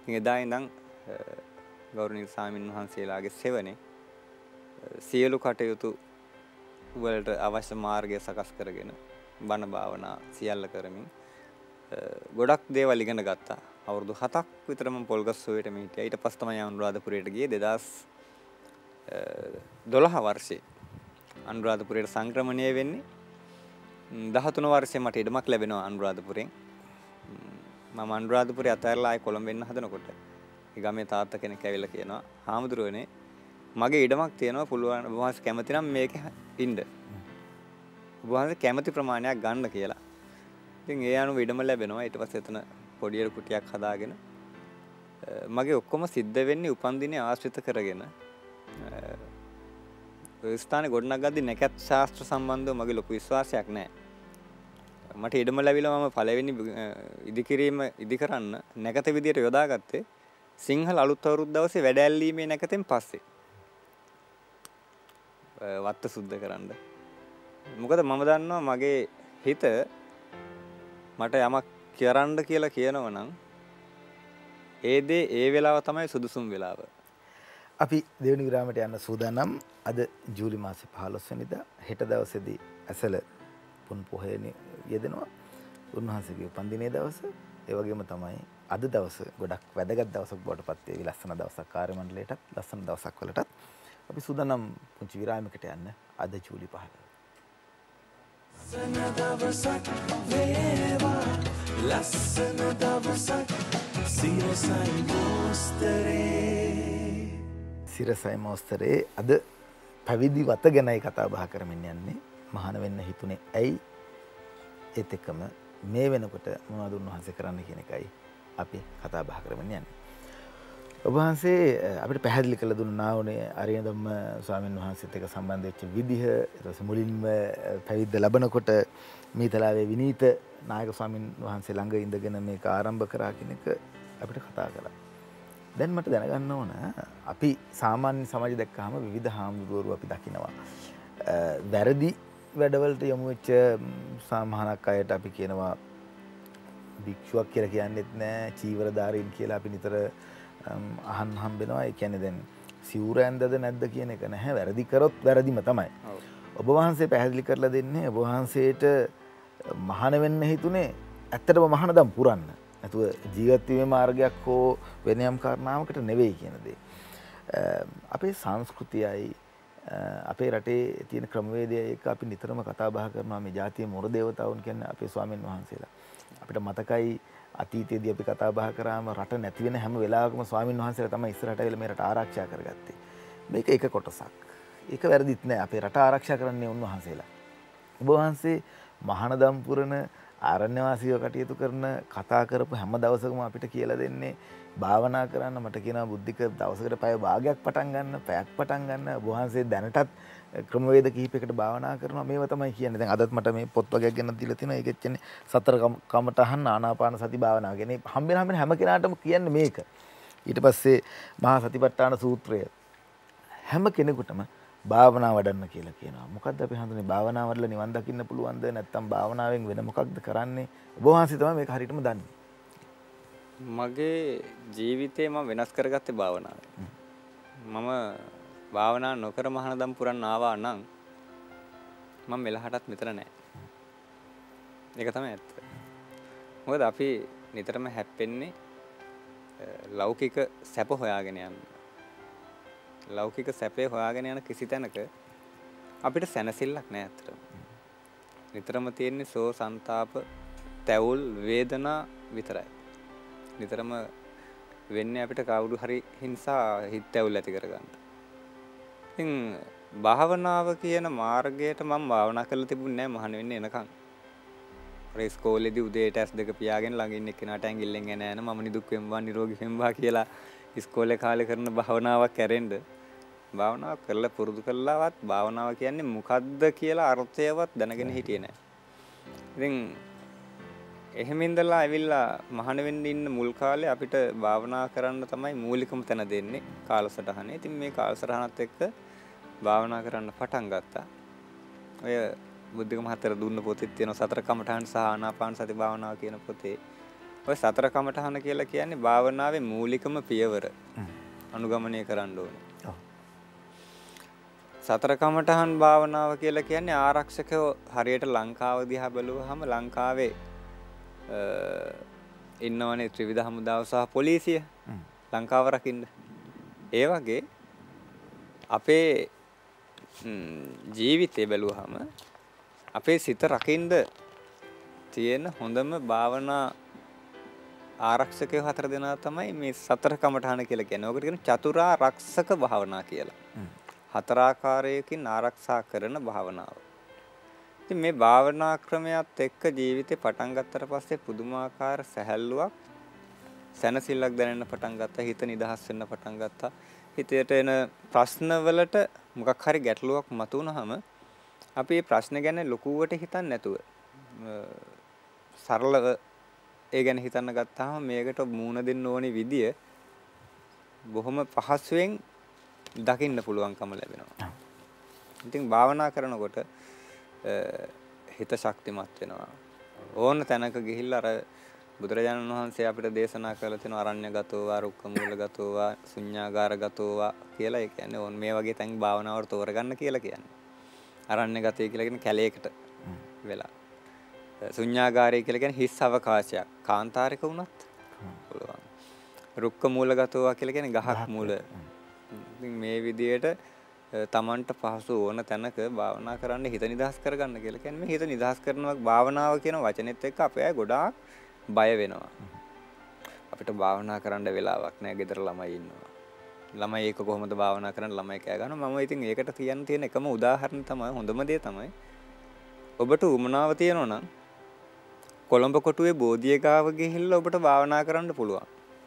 ඉතින් එදා ඉඳන් ගෞරවනීය ස්වාමීන් වහන්සේලාගේ සෙවණේ සියලු කටයුතු වලට අවශ්‍ය මාර්ගය සකස් කරගෙන බණ භාවනා සියල්ල කරමින් ගොඩක් දේවල් ඉගෙන ගත්තා. අවුරුදු හතක් විතර මම පොල්ගස්සෝයට මේ හිටියා. ඊට පස්සේ තමයි අනුරාධපුරයට ගියේ දෙදාස් දොළහ වර්ෂයේ. අනුරාධපුරයට සංක්‍රමණය වෙන්නේ දහතුන වර්ෂයේ මට ඉඩමක් ලැබෙනවා අනුරාධපුරෙන්. මම අනුරාධපුරේ අතහැරලා ආයි කොළඹ එන්න හදනකොට ඒ ගමේ තාත්තා කෙනෙක් ඇවිල්ලා කියනවා හාමුදුරුවනේ මගේ ඉඩමක් තියෙනවා පුළුවන් ඔබ වහන්සේ කැමති නම් මේක ඉන්න. ඔබ වහන්සේ කැමති ප්‍රමාණයක් ගන්න කියලා. ඉතින් ඒ අනුව ඉඩම ලැබෙනවා. ඊට පස්සේ එතන පොඩි කුටියක් හදාගෙන මගේ ඔක්කොම සිද්ධ වෙන්නේ උපන් දිනේ ආශ්‍රිත කරගෙන ඒ ස්ථානේ ගොඩනගද්දී නැකත් ශාස්ත්‍ර සම්බන්ධව මගේ ලොකු විශ්වාසයක් නැහැ. මට ඉඩම ලැබිලා මම පළවෙනි ඉදිකිරීම ඉදි කරන්න නැකත විදියට යොදාගත්තේ සිංහල අලුත් අවුරුද්ද දවසේ වැඩ ඇල්ලීමේ නැකතෙන් පස්සේ. වත්ත සුද්ධ කරන්න. මොකද මම දන්නවා මගේ හිත මට යමක් කරන්න කියලා කියනවා නම් ඒ දේ ඒ වෙලාව තමයි සුදුසුම් වෙලාව. අපි දෙවෙනි විරාමයට යන්න සූදානම්. අද ජූලි මාසේ පහළොස් වෙනිදා හෙට දවසේදී ඇසල පුන් පොහේ යෙදෙනවා. උන්වහන්සේගේ උපන්දිනේ දවස. ඒ වගේම තමයි අද දවස ගොඩක් වැදගත් දවසක් බවට පත් වෙවි. ලස්සන දවසක් කාර්ය මණ්ඩලයටත් ලස්සන දවසක් වලටත් අපි සූදානම් පුංචි විරාමයකට යන්න අද ජූලි පහළ. ලස්සන දවසක් වේවා ලස්සන දවසක් සිරසයි මොස්තරේ සිරසයි මොස්තරේ අද පැවිදි වත ගැනයි කතා බහ කරමින් යන්නේ. මහාන වෙන්න හිතුනේ ඇයි? ඒත් එක්කම මේ වෙනකොට මොනවද උන්වහන්සේ කරන්න කියන එකයි අපි කතා බහ කරමින් යන්නේ. ඔබ වහන්සේ අපිට පැහැදිලි කළ දුන්නා වුණේ අරියදම්ම ස්වාමීන් වහන්සේත් එක්ක සම්බන්ධ වෙච්ච විදිහ, ඊට පස්සේ මුලින්ම පැවිද්ද ලැබනකොට මීතලාවේ විනීත නායක ස්වාමීන් වහන්සේ ළඟ ඉඳගෙන මේක ආරම්භ කරා කියන එක අපිට කතා කළා. දැන් මට දැනගන්න ඕන අපි සාමාන්‍ය සමාජය දැක්කහම විවිධ හාමුදුරුවරු අපි දකිනවා. වැරදි වැඩවලට යොමු වෙච්ච සාමහානක් අයට අපි කියනවා භික්ෂුවක් කියලා කියන්නෙත් නෑ, චීවරධාරීන් කියලා අපි නිතර අහන්න හම්බෙනවා. ඒ කියන්නේ දැන් සිවුර ඇඳද නැද්ද කියන එක නැහැ. වැරදි කරොත් වැරදිම තමයි. ඔබ වහන්සේ පැහැදිලි කරලා දෙන්නේ ඔබ වහන්සේට මහාන වෙන්න හිතුනේ ඇත්තටම මහානදම් පුරන්න. නැතුව ජීවත් වීමේ මාර්ගයක් හෝ වෙන යම් කාරණාවකට නෙවෙයි කියන දේ. අපේ සංස්කෘතියයි අපේ රටේ තියෙන ක්‍රමවේදයයි එක අපි නිතරම කතා බහ කරනවා. මේ ජාතියේ මොර දේවතාවුන් කියන්නේ අපේ ස්වාමීන් වහන්සේලා. අපිට මතකයි අතීතයේදී අපි කතා බහ කරාම රට නැති වෙන හැම වෙලාවකම ස්වාමීන් වහන්සේලා තමයි ඉස්සරහට ඇවිල්ලා මේ රට ආරක්ෂා කරගත්තේ. මේක එක කොටසක්. ඒක වැරදිත් නෑ. අපේ රට ආරක්ෂා කරන්නේ උන්වහන්සේලා. ඔබ වහන්සේ මහානදම් පුරන ආරණ්‍යවාසීව කටයුතු කරන කතා කරපු හැම දවසකම අපිට කියලා දෙන්නේ භාවනා කරන්න. මට කියනවා බුද්ධික දවසකට පැය භාගයක් පටන් ගන්න, පැයක් පටන් ගන්න. ඔබ වහන්සේ දැනටත් ක්‍රමවේද කිහිපයකට භාවනා කරනවා. මේව තමයි කියන්නේ. දැන් අදත් මට මේ පොත් වගේක් ගෙනත් දීලා තිනවා. ඒකෙත් කියන්නේ සතර කමඨහන් ආනාපාන සති භාවනාව. කියන්නේ හම්බෙන හම්බෙන හැම කෙනාටම කියන්නේ මේක. ඊට පස්සේ මහා සතිපට්ඨාන සූත්‍රය හැම කෙනෙකුටම භාවනා වඩන්න කියලා කියනවා. මොකද්ද අපි හඳුනේ භාවනා වඩලා නිවන් දකින්න පුළුවන්ද නැත්නම් භාවනාවෙන් වෙන මොකක්ද කරන්නේ? ඔබ වහන්සේ තමයි මේක හරියටම දන්නේ. මගේ ජීවිතේ මම වෙනස් කරගත්තේ භාවනාවෙන්. මම භාවනා නොකර මහානදම් පුරන්න ආවා නම් මම මෙලහටත් මෙතන නැහැ. ඒක තමයි ඇත්ත. මොකද අපි නිතරම හැප්පෙන්නේ ලෞකික සැප හොයාගෙන යන්න. ලෞකික සැපේ හොයාගෙන යන කිසි තැනක අපිට සැනසෙල්ලක් නැහැ අතට. නිතරම තියෙන්නේ සෝ සංతాප තැවුල් වේදනා විතරයි. නිතරම වෙන්නේ අපිට කවුරු හරි හිංසා හිත තැවුල් ඇති කරගන්න. ඉතින් භාවනාව කියන මාර්ගයට මම භාවනා කරලා තිබුණේ නැහැ මහාන වෙන්න එනකන්. ඒ ඉස්කෝලේදී උදේට ඇස් දෙක පියාගෙන ළඟ ඉන්න කෙනාට ඇඟිල්ලෙන් එන එන මම නිදුක් වෙම්වා නිරෝගී වෙම්වා කියලා ඉස්කෝලේ කාලේ කරන භාවනාවක් කැරෙන්න භාවනාව කරලා පුරුදු කළාවත් භාවනාව කියන්නේ මොකද්ද කියලා අර්ථයවත් දැනගෙන හිටියේ නැහැ. ඉතින් එහෙම ඉඳලා ඇවිල්ලා මහාන වෙන්න ඉන්න මුල් කාලේ අපිට භාවනා කරන්න තමයි මූලිකම තැන දෙන්නේ කාලසටහනේ. ඉතින් මේ කාලසටහනත් එක්ක භාවනා කරන්න පටන් ගත්තා. ඔය බුද්ධික මහත්තයා දුන්න පොතේ තියෙන සතර කමඨාන් සහ ආනාපාන සති භාවනාව කියන පොතේ ඔය සතර කමඨහන කියලා කියන්නේ භාවනාවේ මූලිකම පියවර. අනුගමනය කරන්න ඕනේ. ඔව්. සතර කමඨහන් භාවනාව කියලා කියන්නේ ආරක්ෂකව හරියට ලංකාව දිහා බලුවහම ලංකාවේ ඉන්නවනේ ත්‍රිවිධ හමුදාව සහ පොලිසිය ලංකාව රකින්න. ඒ වගේ අපේ ජීවිතේ බැලුවහම අපේ සිත රකින්න තියෙන හොඳම භාවනා ආරක්ෂකයෝ හතර දෙනා තමයි මේ සතර කමඨහන කියලා කියන්නේ. ඔකට කියන චතුරාර්යක්ෂක භාවනා කියලා. හතරාකාරයකින් ආරක්ෂා කරන භාවනාව. ඉතින් මේ භාවනා ක්‍රමයක් එක්ක ජීවිතේ පටන් ගත්තට පස්සේ පුදුමාකාර සැහැල්ලුවක් සැනසෙල්ලක් දැනෙන්න පටන් ගත්තා. හිත නිදහස් වෙන්න පටන් ගත්තා. හිතේට එන ප්‍රශ්න වලට මොකක් හරි ගැටලුවක් මතුවනහම අපි මේ ප්‍රශ්න ගැන ලොකුවට හිතන්නේ නැතුව සරලව ඒ ගැන හිතන්න ගත්තාම මේකට මූණ දෙන්න ඕනේ විදිය බොහොම පහසුවෙන් දකින්න පුළුවන්කම ලැබෙනවා. ඉතින් භාවනා කරනකොට හිත ශක්තිමත් වෙනවා. ඕන තැනක ගිහිල්ලා අර බුදුරජාණන් වහන්සේ අපිට දේශනා කරලා තියෙන අරණ්‍යගතෝවා, රුක්කමූලගතෝවා, ශුඤ්ඤාගාරගතෝවා කියලා. ඒ කියන්නේ ඕන මේ වගේ තැන් භාවනාවට තෝරගන්න කියලා කියන්නේ. අරණ්‍යගතය කියලා කියන්නේ කැලේකට වෙලා. ශුඤ්ඤාගාරය කියලා කියන්නේ හිස් අවකාශයක්. කාන්තාරයක වුණත් පුළුවන්. රුක්කමූලගතෝවා කියලා කියන්නේ ගහක් මූල. ඉතින් මේ විදියට තමන්ට පහසු ඕන තැනක භාවනා කරන්න හිත නිදහස් කරගන්න කියලා කියන්නේ මේ හිත නිදහස් කරනවා භාවනාව කියන වචනේත් එක්ක අපේ අය ගොඩාක් බය වෙනවා. අපිට භාවනා කරන්න වෙලාවක් නැහැ. ගෙදර ළමයි ඉන්නවා. ළමයි ඒක කොහොමද භාවනා කරන්න ළමයි කෑ ගන්නවා. මම ඉතින් ඒකට කියන්න තියෙන එකම උදාහරණ තමයි හොඳම දේ තමයි ඔබට උමනාව තියෙනවා නම් කොළඹ කොටුවේ බෝධිය ගාව ගිහිල්ලා ඔබට භාවනා කරන්න පුළුවන්.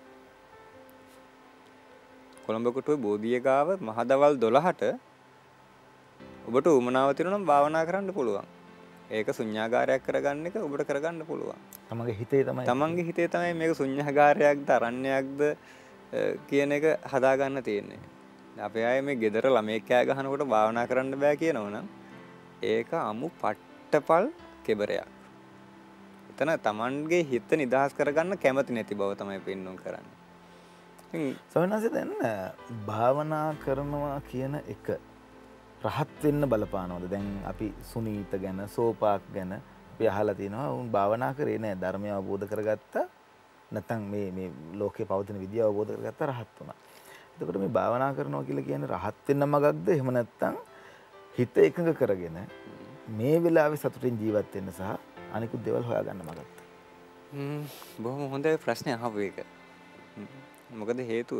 කොළඹ කොටුවේ බෝධිය ගාව මහදවල් දොළහට ඔබට උමනාව තියෙනවා නම් භාවනා කරන්න පුළුවන්. ඒක ශුන්‍යාගාරයක් කරගන්න එක ඔබට කරගන්න පුළුවන්. තමන්ගේ හිතේ තමයි තමන්ගේ හිතේ තමයි මේක ශුන්‍යාගාරයක්ද අරණ්‍යයක්ද කියන එක හදාගන්න තියෙන්නේ. අපේ අය මේ ගෙදර ළමෙක් කෑ ගහනකොට භාවනා කරන්න බෑ කියනවනම් ඒක අමු පට්ටපල් කෙබරයක්. එතන තමන්ගේ හිත නිදහස් කරගන්න කැමති නැති බව තමයි පෙන්වන්න කරන්නේ. සවනස දැන් භාවනා කරනවා කියන එක රහත් වෙන්න බලපානවද? දැන් අපි සුනීත ගැන සෝපාක් ගැන අපි අහලා තිනවා. උන් භාවනා කරේ නෑ, ධර්මය අවබෝධ කරගත්තා. නැත්නම් මේ මේ ලෝකේ පවතින විද්‍ය අවබෝධ කරගත්තා, රහත් වුණා. එතකොට මේ භාවනා කරනවා කියලා කියන්නේ රහත් වෙන්න මගක්ද? එහෙම නැත්නම් හිත එකඟ කරගෙන මේ වෙලාවේ සතුටින් ජීවත් වෙන්න සහ අනිකුත් දේවල් හොයාගන්න මගක්ද? හ්ම් බොහොම හොඳයි ප්‍රශ්නේ අහපු එක. මොකද හේතුව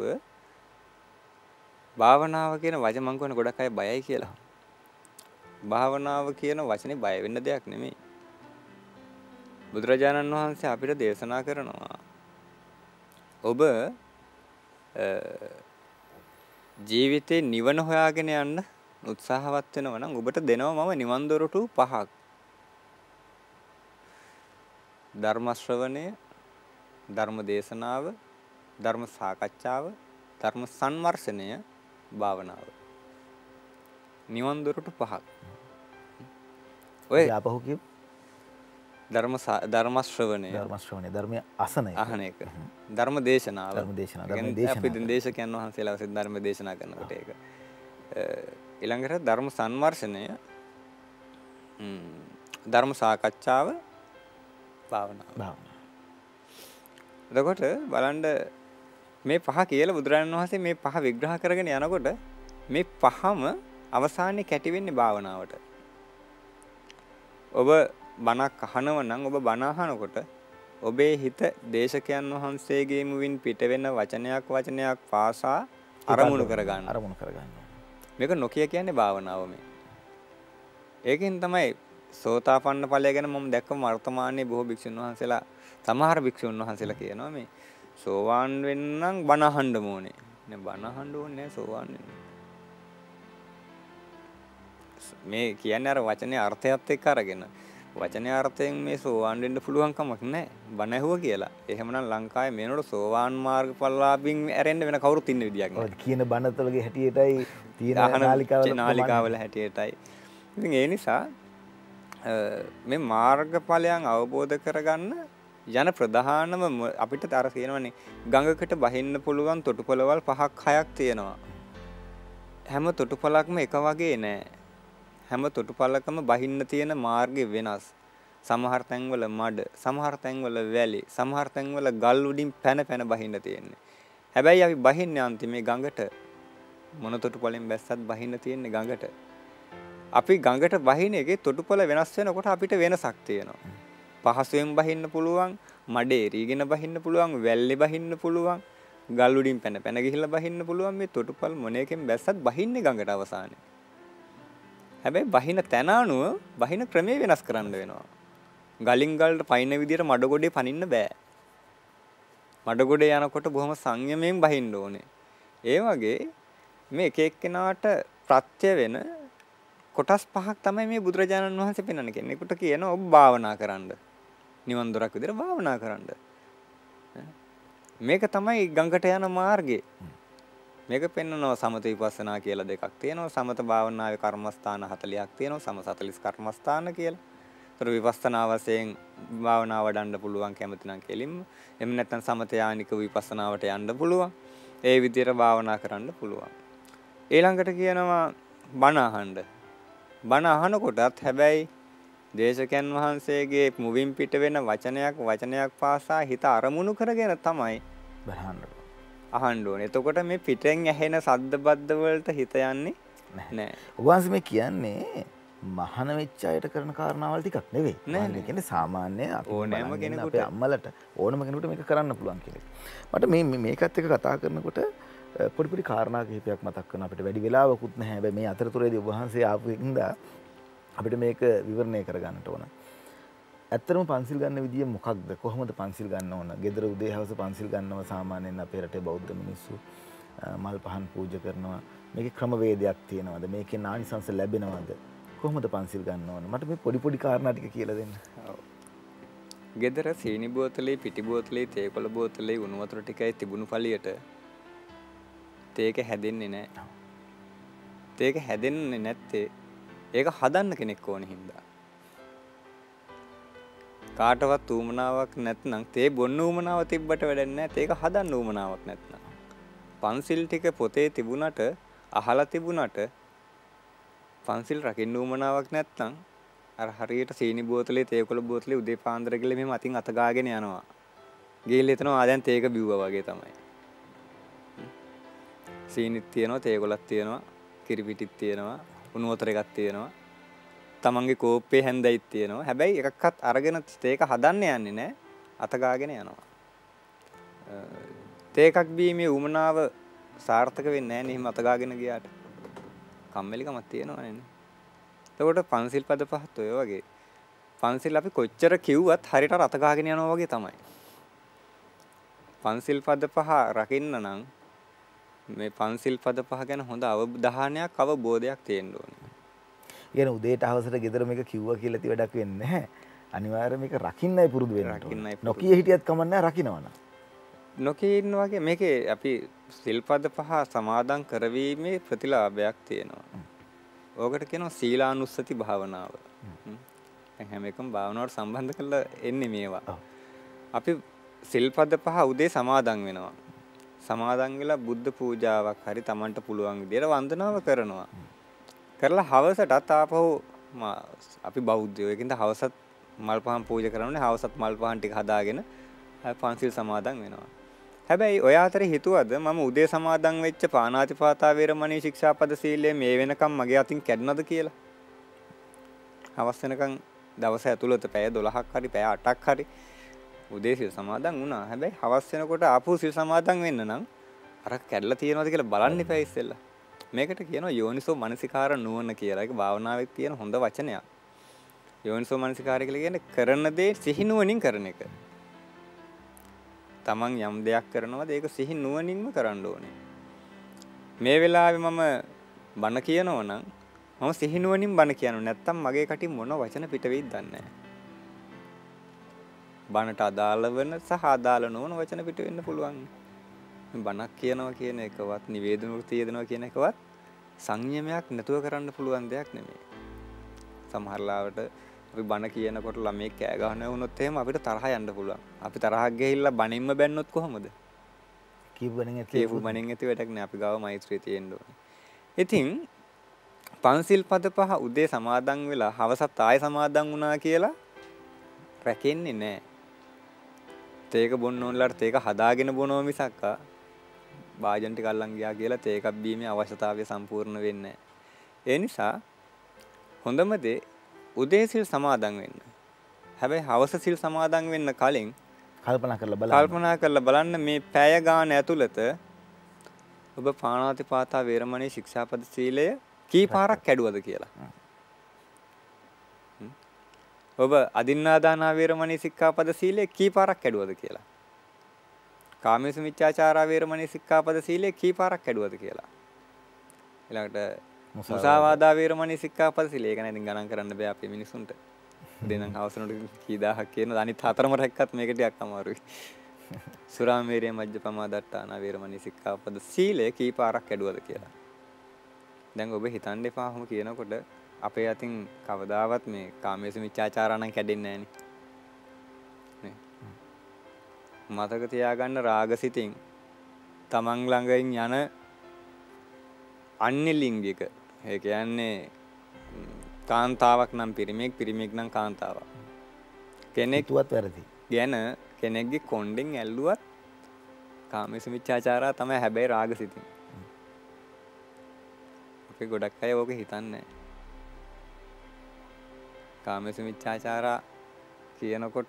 භාවනාව කියන වචන මං කියන ගොඩක් අය බයයි කියලා. භාවනාව කියන වචනේ බය වෙන්න දෙයක් නෙමෙයි. බුදුරජාණන් වහන්සේ අපිට දේශනා කරනවා ඔබ ජීවිතේ නිවන හොයාගෙන යන්න උත්සාහවත් වෙනවා නම් ඔබට දෙනවා මම නිවන් දොරටු පහක්. ධර්ම ශ්‍රවණය, ධර්ම දේශනාව, ධර්ම සාකච්ඡාව, ධර්ම සංවර්ෂණය, භාවනාව. නිවන් දොරටු පහක්. ඔය ආපහු කියමු. ධර්ම ධර්ම ශ්‍රවණය, ධර්ම ශ්‍රවණය, ධර්මය අසන එක. අහන එක. ධර්ම දේශනාව. ධර්ම දේශනාව. ධර්ම දේශනාව. අපි දැන් දේශකයන් වහන්සේලා වශයෙන් ධර්ම දේශනා කරනකොට ඒක. ඊළඟට ධර්ම සංවර්ෂණය, ධර්ම සාකච්ඡාව, භාවනාව. භාවනාව. එතකොට බලන්න මේ පහ කියලා බුදුරජාණන් වහන්සේ මේ පහ විග්‍රහ කරගෙන යනකොට මේ පහම අවසානයේ කැටි වෙන්නේ භාවනාවට. ඔබ බණක් අහනව නම් ඔබ බණ අහනකොට ඔබේ හිත දේශකයන් වහන්සේගේ මුවින් පිට වෙන වචනයක් වචනයක් පාසා අරමුණු කරගන්න. අරමුණු කරගන්න. මේක නොකිය කියන්නේ භාවනාව මේ. ඒකෙන් තමයි සෝතාපන්න ඵලය ගැන මම දැක්කම වර්තමානයේ බොහෝ භික්ෂුන් වහන්සේලා සමහර භික්ෂුන් වහන්සේලා කියනවා මේ සෝවාන් වෙන්න නම් බණ අහන්න ඕනේ. නේ බණ අහන්න ඕනේ නෑ සෝවාන් වෙන්න. මේ කියන්නේ අර වචනේ අර්ථයත් එක්ක අරගෙන වචනේ අර්ථයෙන් මේ සෝවාන් වෙන්න පුළුවන් කමක් නැහැ. බණ ඇහුවා කියලා. එහෙමනම් ලංකාවේ මේනොට සෝවාන් මාර්ගඵලලාභින් ඇරෙන්න වෙන කවුරුත් ඉන්න විදියක් නෑ. ඔය කියන බණතලගේ හැටියටයි තියෙන නාලිකාවල නාලිකාවල හැටියටයි. ඉතින් ඒ නිසා මේ මාර්ගඵලයන් අවබෝධ කරගන්න යන ප්‍රධානම අපිට අර කියනවනේ ගඟකට බහින්න පුළුවන් තොටුපළවල් පහක් හයක් තියෙනවා. හැම තොටුපළක්ම එක වගේ නෑ. හැම තොටුපළකම බහින්න තියෙන මාර්ගය වෙනස්. සමහර තැන්වල මඩ, සමහර තැන්වල වැලි, සමහර තැන්වල ගල් උඩින් පැන පැන බහින්න තියෙන්නේ. හැබැයි අපි බහින්නේ අන්තිමේ ගඟට. මොන තොටුපළෙන් බැස්සත් බහින්න තියෙන්නේ ගඟට. අපි ගඟට බහින එකේ තොටුපළ වෙනස් වෙනකොට අපිට වෙනසක් තියෙනවා. පහසුවෙන් බහින්න පුළුවන්, මඩේ රීගෙන බහින්න පුළුවන්, වැල්ලේ බහින්න පුළුවන්, ගල් උඩින් පැන පැන ගිහිල්ලා බහින්න පුළුවන්. මේ තොටුපළ මොන එකෙන් බැස්සත් බහින්නේ ගඟට අවසානයේ. හැබැයි බහින තැන අනුව බහින ක්‍රමය වෙනස් කරන්න වෙනවා. ගලින් ගලට පයින්න විදියට මඩ ගොඩේ පනින්න බෑ. මඩ ගොඩේ යනකොට බොහොම සංයමයෙන් බහින්න ඕනේ. ඒ වගේ මේ එක එක්කෙනාට ප්‍රත්‍ය වෙන කොටස් පහක් තමයි මේ බුදුරජාණන් වහන්සේ පෙන්වන්නේ. කෙනෙකුට කියනවා ඔබ භාවනා කරන්න. නිවන් දොරක් විදියට භාවනා කරන්න. මේක තමයි ගඟට යන මාර්ගය. මේක පෙන්වනවා සමත විපස්සනා කියලා දෙකක් තියෙනවා. සමත භාවනාවේ කර්මස්ථාන හතලිහක් තියෙනවා. සම සතලිස් කර්මස්ථාන කියලා. ඒතර විපස්සනා වශයෙන් භාවනාව වඩන්න පුළුවන් කැමති නම් කෙලින්ම. එහෙම නැත්නම් සමත යානික විපස්සනාවට යන්න පුළුවන්. ඒ විදියට භාවනා කරන්න පුළුවන්. ඊළඟට කියනවා බණ අහන්න. බණ අහනකොටත් හැබැයි දේශකයන් වහන්සේගේ මුවින් පිට වෙන වචනයක් වචනයක් පාසා හිත අරමුණු කරගෙන තමයි බහන්න අහන්න ඕනේ. එතකොට මේ පිටෙන් ඇහෙන සද්ද බද්ද වලට හිත යන්නේ නැහැ. ඔබ වහන්සේ මේ කියන්නේ මහාන වෙච්ච අයට කරන කාරණාවල් ටිකක් නෙවෙයි. නෑ කියන්නේ සාමාන්‍ය ඕනෑම කෙනෙකුට අපේ අම්මලට ඕනම කෙනෙකුට මේක කරන්න පුළුවන් කියලා. මට මේ මේකත් එක්ක කතා කරනකොට පොඩි පොඩි කාරණා කිහිපයක් මතක් වෙනවා. අපිට වැඩි වෙලාවකුත් නැහැ. හැබැයි මේ අතරතුරේදී ඔබ වහන්සේ ආපු එකෙන්ද අපිට මේක විවරණය කරගන්නට ඕන. ඇත්තටම පන්සිල් ගන්න විදිය මොකක්ද? කොහොමද පන්සිල් ගන්න ඕන? ගෙදර උදේ හවස පන්සිල් ගන්නව සාමාන්‍යයෙන් අපේ රටේ බෞද්ධ මිනිස්සු මල් පහන් පූජා කරනවා. මේකේ ක්‍රමවේදයක් තියෙනවද? මේකේ ආනිසංස ලැබෙනවද? කොහොමද පන්සිල් ගන්න ඕන? මට මේ පොඩි පොඩි කාරණා ටික කියලා දෙන්න. ඔව්. ගෙදර සීනි බෝතලේ, පිටි බෝතලේ, තේකොළ බෝතලේ උණු වතුර ටිකයි තිබුණු පළියට තේක හැදෙන්නේ නැහැ. තේක හැදෙන්නේ නැත්තේ ඒක හදන්න කෙනෙක් ඕනේ හින්දා. කාටවත් ඌමනාවක් නැත්නම් තේ බොන්න ඌමනාව තිබ්බට වැඩක් නැහැ. තේක හදන්න ඌමනාවක් නැත්නම්. පන්සිල් ටික පොතේ තිබුණට අහලා තිබුණට පන්සිල් රකින්න ඌමනාවක් නැත්නම් අර හරියට සීනි බෝතලේ තේකොළ බෝතලේ උදේ පාන්දර ගිහලා මෙහෙම අතින් අත ගාගෙන යනවා. ගිහලා එතනවා ආ දැන් තේක බිව්වා වගේ තමයි. සීනිත් තියෙනවා, තේකොළක් තියෙනවා, කිරි පිටිත් තියෙනවා, උණු වතුර එකක් තියෙනවා. තමන්ගේ කෝප්පේ හැන්දයිත් තියෙනවා. හැබැයි එකක්වත් අරගෙන තේක හදන්න යන්නේ නැහැ. අත ගාගෙන යනවා. තේකක් බීමේ උමනාව සාර්ථක වෙන්නේ නැහැ නේ එහෙම අත ගාගෙන ගියාට. කම්මැලිකමක් තියෙනවා නේද? එතකොට පන්සිල් පද පහත් ඔය වගේ. පන්සිල් අපි කොච්චර කිව්වත් හරියට අත ගාගෙන යනවා වගේ තමයි. පන්සිල් පද පහ රකින්න නම් මේ පන්සිල් පද පහ ගැන හොඳ අවධානයක් අවබෝධයක් තියෙන්න ඕනේ. කියන උදේට හවසට ගෙදර මේක කිව්වා කියලා ති වැඩක් වෙන්නේ නැහැ. අනිවාර්යයෙන් මේක රකින්නයි පුරුදු වෙන්න ඕනේ. නොකිය හිටියත් කමක් නැහැ රකින්නවනම්. නොකිය ඉන්නවා වගේ මේකේ අපි සිල්පද පහ සමාදන් කරවීමේ ප්‍රතිලාභයක් තියෙනවා. ඕකට කියනවා සීලානුස්සති භාවනාව. දැන් හැම එකම භාවනාවට සම්බන්ධ කරලා එන්නේ මේවා. අපි සිල්පද පහ උදේ සමාදන් වෙනවා. සමාදන් වෙලා බුද්ධ පූජාවක් හරි Tamanට පුළුවන් විදියට වන්දනාව කරනවා. කරලා හවසටත් ආපහු අපි බෞද්ධයෝ ඒකින්ද හවසත් මල් පහන් පූජා කරනනේ හවසත් මල් පහන් ටික හදාගෙන පන්සිල් සමාදන් වෙනවා. හැබැයි ඔය අතරේ හිතුවද මම උදේ සමාදන් වෙච්ච පාණාතිපාතා වේරමණී ශික්ෂාපද සීලය මේ වෙනකම් මගේ අතින් කැඩුනද කියලා. හවස වෙනකම් දවස ඇතුළත පැය දොළහක් හරි පැය අටක් හරි උදේ සිල් සමාදන් වුණා. හැබැයි හවස වෙනකොට ආපහු සිල් සමාදන් වෙන්න නම් අර කැඩලා තියෙනවද කියලා බලන්න එපා ඉස්සෙල්ලා. මේකට කියනවා යෝනිසෝ මනසිකාර නුවණ කියලා. ඒක භාවනාවේ තියෙන හොඳ වචනයක්. යෝනිසෝ මනසිකාරය කියලා කියන්නේ කරන දේ සිහි නුවණින් කරන එක. තමන් යම් දෙයක් කරනවද ඒක සිහි නුවණින්ම කරන්න ඕනේ. මේ වෙලාවේ මම බණ කියනවා නම් මම සිහි නුවණින් බණ කියනවා. නැත්තම් මගේ කටින් මොන වචන පිට වෙයිද දන්නේ නැහැ. බණට අදාළ වෙන සහ අදාළ නොවන වචන පිට වෙන්න පුළුවන්. බණක් කියනවා කියන එකවත් නිවේදනයක් තියදෙනවා කියන එකවත් සංයමයක් නැතුව කරන්න පුළුවන් දෙයක් නෙමෙයි. සමහර ලාවට අපි බණ කියනකොට ළමයි කෑ ගහනවා වුණොත් එහෙම අපිට තරහ යන්න පුළුවන්. අපි තරහක් ගිහිල්ලා බණින්ම බැන්නොත් කොහොමද? කියපු බණෙන් ඇති කියපු බණෙන් ඇති වැඩක් නෑ. අපි ගාව මෛත්‍රිය තියෙන්න ඕනේ. ඉතින් පන්සිල් පද පහ උදේ සමාදන් වෙලා හවසත් ආයෙ සමාදන් වුණා කියලා රැකෙන්නේ නෑ. තේක බොන්න ඕනලාට තේක හදාගෙන බොනවා මිසක් වාජන් ටික අල්ලන් ගියා කියලා තේකක් බීමේ අවශ්‍යතාවය සම්පූර්ණ වෙන්නේ නෑ. ඒ නිසා හොඳම දේ උදේ සිල් සමාදන් වෙන්න. හැබැයි හවස සිල් සමාදන් වෙන්න කලින් කල්පනා කරලා බලන්න. කල්පනා කරලා බලන්න මේ පැය ගාන ඇතුළත ඔබ පාණාතිපාතා වේරමණී ශික්ෂාපද සීලය කී පාරක් කැඩුවද කියලා. ඔබ අදින්නාදානා වේරමණී සික්ඛාපද සීලය කී පාරක් කැඩුවද කියලා. කාමේසු මිච්ඡාචාරා වේරමණී සික්ඛාපද සීලය කී පාරක් කැඩුවද කියලා. ඊළඟට මුසාවාදා වේරමණී සික්ඛාපද සීලය ඒක නෑ ඉතින් ගණන් කරන්න බෑ අපේ මිනිසුන්ට. දෙනන් අවසනට කී දහයක් කියන අනිත් හතරම රැක්කත් මේක ටිකක් අමාරුයි. සුරාමේරිය මජ්ජපමා දට්ඨානා වේරමණී සික්ඛාපද සීලය කී පාරක් කැඩුවද කියලා. දැන් ඔබ හිතන්න එපා ඔහොම කියනකොට අපේ අතින් කවදාවත් මේ කාමේසු මිච්ඡාචාරණ කැඩෙන්නේ නැහැ නේ. මතක තියාගන්න රාගසිතින් තමන් ළඟින් යන අන්‍ය ලිංගික ඒ කියන්නේ කාන්තාවක් නම් පිරිමෙක් පිරිමෙක් නම් කාන්තාවක් කෙනෙක් තුවත් වැරදි. ගැන කෙනෙක්ගේ කොණ්ඩෙන් ඇල්ලුවත් කාමේසු මිච්ඡාචාරා තමයි හැබැයි රාගසිතින්. අපේ ගොඩක් අය ඕක හිතන්නේ නැහැ. කාමේසු මිච්ඡාචාරා කියනකොට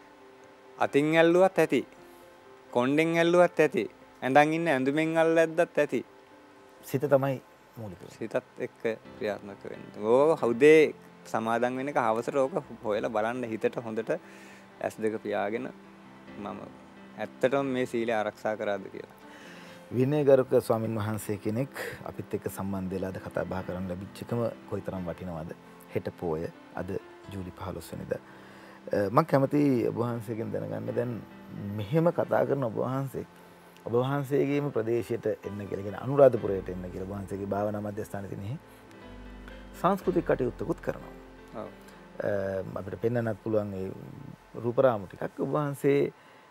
අතින් ඇල්ලුවත් ඇති. කොණ්ඩෙන් ඇල්ලුවත් ඇති. ඇඳන් ඉන්න ඇඳුමෙන් අල්ලද්දත් ඇති. සිත තමයි මූලික. සිතත් එක්ක ක්‍රියාත්මක වෙන්නේ. ඕක හුදේ සමාදන් වෙන එක හවසට ඕක හොයලා බලන්න හිතට හොඳට ඇස් දෙක පියාගෙන මම ඇත්තටම මේ සීලය ආරක්ෂා කරාද කියලා. විනයගරුක ස්වාමින් වහන්සේ කෙනෙක් අපිත් එක්ක සම්බන්ධ වෙලා අද කතා බහ කරන්න ලැබිච්ච එකම කොයිතරම් වටිනවද? හෙට පෝය අද ජූලි පහළොස් වෙනිදා. මම කැමති ඔබ වහන්සේගෙන් දැනගන්න දැන් මෙහෙම කතා කරන ඔබ වහන්සේ ඔබ වහන්සේගේම ප්‍රදේශයට එන්න කියලා කියන අනුරාධපුරයට එන්න කියලා ඔබ වහන්සේගේ භාවනා මධ්‍යස්ථානයේ තියෙන සංස්කෘතික කටයුත්තකුත් කරනවා. ඔව්. අපිට පෙන්වන්නත් පුළුවන් ඒ රූපරාමු ටිකක් ඔබ වහන්සේ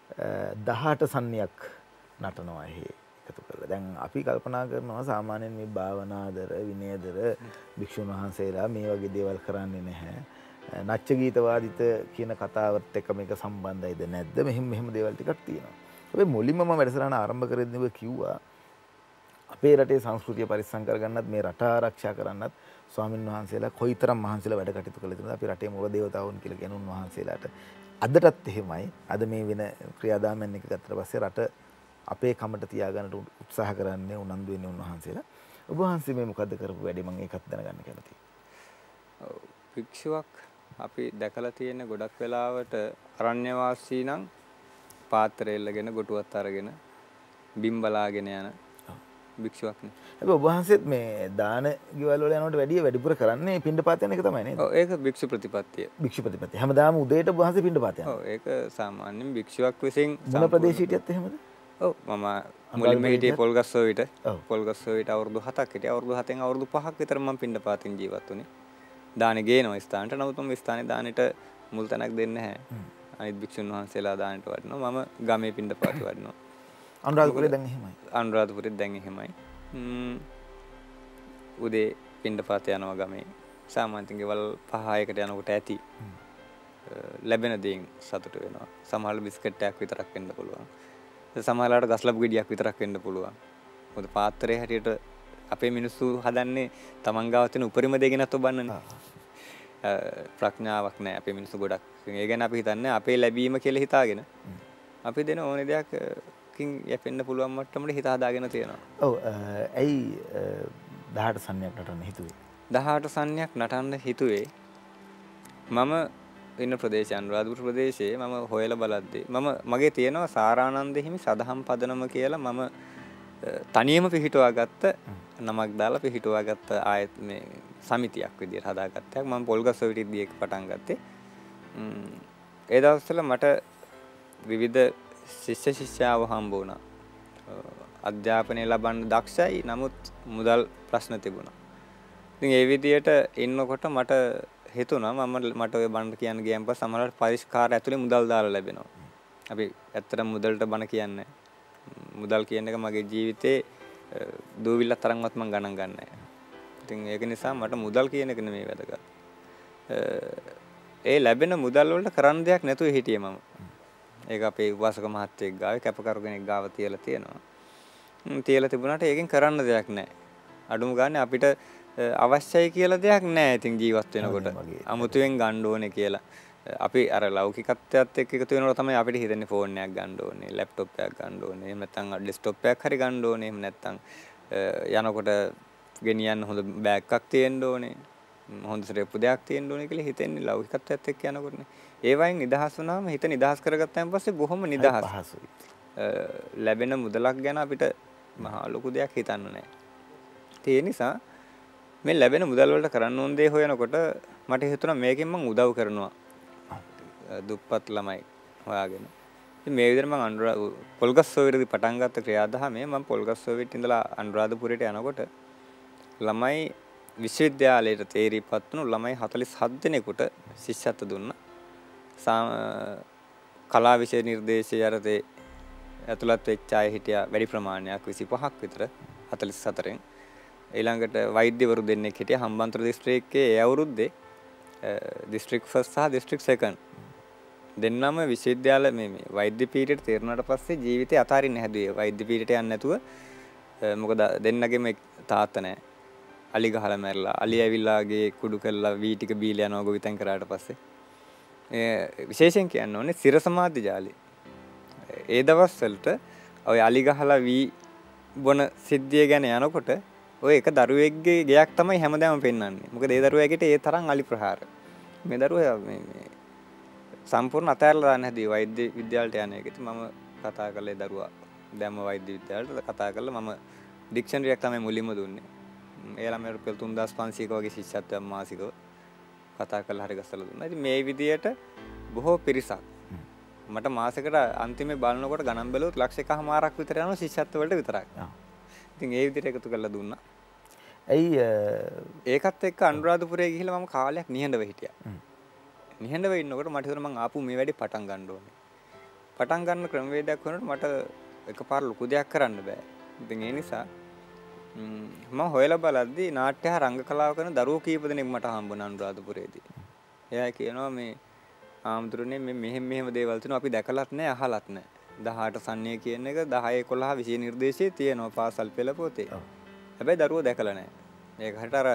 දහඅට සන්නියක් නටනවා එහි එකතු කරලා. දැන් අපි කල්පනා කරනවා සාමාන්‍යයෙන් මේ භාවනාදර විනයදර භික්ෂුන් වහන්සේලා මේ වගේ දේවල් කරන්නේ නැහැ. නච්ච ගීත වාදිත කියන කතාවත් එක්ක මේක සම්බන්ධයිද නැද්ද? මෙහෙම මෙහෙම දේවල් ටිකක් තියෙනවා. හැබැයි මුලින්ම මම වැඩසටහන ආරම්භ කරද්දී ඔබ කිව්වා අපේ රටේ සංස්කෘතිය පරිස්සම් කරගන්නත් මේ රට ආරක්ෂා කරන්නත් ස්වාමින් වහන්සේලා කොයිතරම් මහන්සිලා වැඩ කටයුතු කළේ තියෙනවද? අපි රටේ මූල දේවතාවුන් කියලා කියන උන්වහන්සේලාට අදටත් එහෙමයි. අද මේ වෙන ක්‍රියාදාමයන් එක ගත්තට පස්සේ රට අපේ කමට තියාගන්නට උත්සාහ කරන්නේ උනන්දු වෙන්නේ උන්වහන්සේලා. ඔබ වහන්සේ මේ මොකද්ද කරපු වැඩේ මම ඒකත් දැනගන්න කැමතියි. ඔව් භික්ෂුවක් අපි දැකලා තියෙන ගොඩක් වෙලාවට අරණ්‍ය වාසී නම් පාත්‍රය එල්ලගෙන ගොටුවත් අරගෙන බිම් බලාගෙන යන භික්ෂුවක් නේ. හැබැයි ඔබ වහන්සේත් මේ දාන ගෙවල් වල යනකොට වැඩි වැඩිපුර කරන්නේ පින්ඩපාත යන එක තමයි නේද? ඔව් ඒක භික්ෂු ප්‍රතිපත්තිය. භික්ෂු ප්‍රතිපත්තිය. හැමදාම උදේට ඔබ වහන්සේ පින්ඩපාත යනවා. ඔව් ඒක සාමාන්‍යයෙන් භික්ෂුවක් විසින් මොන ප්‍රදේශ හිටියත් එහෙමද? ඔව් මම මුලින්ම හිටියේ පොල්ගස්සෝවිට. පොල්ගස්සෝවිට අවුරුදු හතක් හිටියා. අවුරුදු හතෙන් අවුරුදු පහක් විතර මම පින්ඩපාතින් ජීවත් වුණේ. දානෙ ගේනවා ස්ථානට. නමුත් මම ස්ථානේ දානෙට මුල් තැනක් දෙන්නේ නැහැ. අනිත් භික්ෂුන් වහන්සේලා දානෙට වඩිනවා. මම ගමේ පින්ඩපාති වඩිනවා. අනුරාධපුරේ දැන් එහෙමයි. අනුරාධපුරේ දැන් එහෙමයි. උදේ පින්ඩපාත යනවා ගමේ. සාමාන්‍යයෙන් ගෙවල් පහ හයකට යනකොට ඇති. ලැබෙන දේෙන් සතුට වෙනවා. සමහරවිට බිස්කට් එකක් විතරක් වෙන්න පුළුවන්. සමහරවිට ගස්ලබු ගෙඩියක් විතරක් වෙන්න පුළුවන්. මොකද පාත්‍රයේ හැටියට අපේ මිනිස්සු හදන්නේ තමන් ගාව තියෙන උපරිම දේ ගැනත් ඔබන්නනේ. ප්‍රඥාවක් නැහැ අපේ මිනිස්සු ගොඩක්. ඒ ගැන අපි හිතන්නේ අපේ ලැබීම කියලා හිතාගෙන අපි දෙන ඕනේ දෙයක්කින් යැපෙන්න පුළුවන් මට්ටමට හිත හදාගෙන තියෙනවා. ඔව් ඇයි දහඅට සන්නියක් නටන්න හිතුවේ? දහඅට සන්නියක් නටන්න හිතුවේ මම ඉන්න ප්‍රදේශය අනුරාධපුර ප්‍රදේශයේ මම හොයලා බලද්දී මම මගේ තියෙනවා සාරානන්ද හිමි සදහම් පදනම කියලා මම තනියම පිහිටුවා ගත්ත නමක් දාලා පිහිටුවා ගත්ත ආයත මේ සමිතියක් විදියට හදාගත්තක්. මම පොල්ගස්සෝවිටදී ඒක පටන් ගත්තේ. ඒ දවස්වල මට විවිධ ශිෂ්‍ය ශිෂ්‍යාව හම්බ වුණා. අධ්‍යාපනය ලබන්න දක්ෂයි නමුත් මුදල් ප්‍රශ්න තිබුණා. ඉතින් ඒ විදියට ඉන්නකොට මට හිතුණා මම මට ඔය බණ කියන්න ගියන් පස්සේ සමහරවිට පරිස්කාර ඇතුලේ මුදල් දාලා ලැබෙනවා. අපි ඇත්තටම මුදල්ට බණ කියන්නේ මුදල් කියන එක මගේ ජීවිතේ දූවිල්ල තරම්වත් මම ගණන් ගන්නෑ. ඉතින් ඒක නිසා මට මුදල් කියන එක නෙමෙයි වැදගත්. ඒ ලැබෙන මුදල් වලට කරන්න දෙයක් නැතුව හිටියේ මම. ඒක අපේ උපාසක මහත්තයෙක් ගාවේ කැපකරු කෙනෙක් ගාව තියලා තියෙනවා. හ්ම් තියලා තිබුණාට ඒකෙන් කරන්න දෙයක් නැහැ. අඩුම ගානේ අපිට අවශ්‍යයි කියලා දෙයක් නැහැ. ඉතින් ජීවත් වෙනකොට අමුතුවෙන් ගන්න ඕනේ කියලා. අපි අර ලෞකිකත්වයට එක්ක එකතු වෙනකොට තමයි අපිට හිතෙන්නේ ෆෝන් එකක් ගන්න ඕනේ, ලැප්ටොප් එකක් ගන්න ඕනේ, එහෙම නැත්නම් ඩෙස්ක්ටොප් එකක් හරි ගන්න ඕනේ, එහෙම නැත්නම් යනකොට ගෙනියන්න හොඳ බෑග් එකක් තියෙන්න ඕනේ, හොඳ සරේප්පු දෙයක් තියෙන්න ඕනේ කියලා හිතෙන්නේ ලෞකිකත්වයට එක්ක යනකොටනේ. ඒ වයින් නිදහස් වුණාම හිත නිදහස් කරගත්තාන් පස්සේ බොහොම නිදහස්. පහසුයි. ලැබෙන මුදලක් ගැන අපිට මහා ලොකු දෙයක් හිතන්න නැහැ. ඒ නිසා මේ ලැබෙන මුදල් වලට කරන්න ඕන දේ හොයනකොට මට හිතුණා මේකෙන් මම උදව් කරනවා. දුප්පත් ළමයි හොයාගෙන. ඉතින් මේ විදිහට මම අනුරා පොල්ගස්සෝවිරදී පටන් ගත්ත ක්‍රියාදාමයේ මම පොල්ගස්සෝවිට ඉඳලා අනුරාධපුරයට යනකොට ළමයි විශ්වවිද්‍යාලයට තේරීපත් වුණු ළමයි හතළිස් හත් දෙනෙකුට ශිෂ්‍යත්ව දුන්නා. කලා විෂය නිර්දේශය යටතේ ඇතුළත් වෙච්ච අය හිටියා වැඩි ප්‍රමාණයක් විසිපහක් විතර හතළිස් හතරෙන්. ඊළඟට වෛද්‍යවරු දෙන්නෙක් හිටියා හම්බන්තොට දිස්ත්‍රික්කයේ ඒ අවුරුද්දේ දිස්ත්‍රික් ෆස්ට් සහ දිස්ත්‍රික් සෙකන්ඩ් දෙන්නම විශ්වවිද්‍යාල මේ මේ වෛද්‍ය පීඨයට තේරුණාට පස්සේ ජීවිතේ අතාරින්න හැදුවේ. වෛද්‍ය පීඨයට යන්නේ නැතුව මොකද දෙන්නගෙම තාත්තා නැහැ. අලි ගහලා මැරලා අලි ඇවිල්ලාගේ කුඩු කරලා වී ටික බීලා යනවා ගොවිතැන් කරාට පස්සේ. ඒ විශේෂයෙන් කියන්න ඕනේ සිර සමාධි ජාලේ. ඒ දවස්වලට ඔය අලි ගහලා වී බොන සිද්ධිය ගැන යනකොට ඔය එක දරුවෙක්ගේ ගයක් තමයි හැමදාම පෙන්වන්නේ. මොකද ඒ දරුවාගෙට ඒ තරම් අලි ප්‍රහාර. මේ දරුවා මේ මේ සම්පූර්ණ අතහැරලා දාන්න හැදී වෛද්‍ය විද්‍යාලයට යන එක. ඉතින් මම කතා කළේ දරුවා දැම්ම වෛද්‍ය විද්‍යාලයට කතා කළා මම ඩික්ෂනරියක් තමයි මුලින්ම දුන්නේ. ඒ ළමයට රුපියල් තුන්දාස් පන්සීයක වගේ ශිෂ්‍යත්වයක් මාසිකව කතා කරලා හරි ගස්සලා දුන්නා. ඉතින් මේ විදියට බොහෝ පිරිසක් මට මාසෙකට අන්තිමේ බලනකොට ගණන් බැලුවොත් ලක්ෂ එකමාරක් විතර යනවා ශිෂ්‍යත්ව වලට විතරක්. ඉතින් ඒ විදිහට එකතු කරලා දුන්නා. ඇයි ඒකත් එක්ක අනුරාධපුරේ ගිහිල්ලා මම කාලයක් නිහඬව හිටියා. නිහඬව ඉන්නකොට මට හිතුණා මම ආපු මේ වැඩේ පටන් ගන්න ඕනේ. පටන් ගන්න ක්‍රමවේදයක් වුණාට මට එකපාර ලොකු දෙයක් කරන්න බෑ. ඉතින් ඒ නිසා මම හොයලා බලද්දී නාට්‍ය හා රංග කලාව කරන දරුවෝ කීප දෙනෙක් මට හම්බුණා අනුරාධපුරේදී. එයා කියනවා මේ ආම්තුරුනේ මේ මෙහෙම මෙහෙම දේවල් තියෙනවා අපි දැකලත් නැහැ අහලත් නැහැ. දහඅට සන්නිය කියන එක දහය එකොළහ විෂය නිර්දේශයේ තියෙනවා පාසල් පෙළ පොතේ. හැබැයි දරුවෝ දැකලා නැහැ. ඒක හරියට අර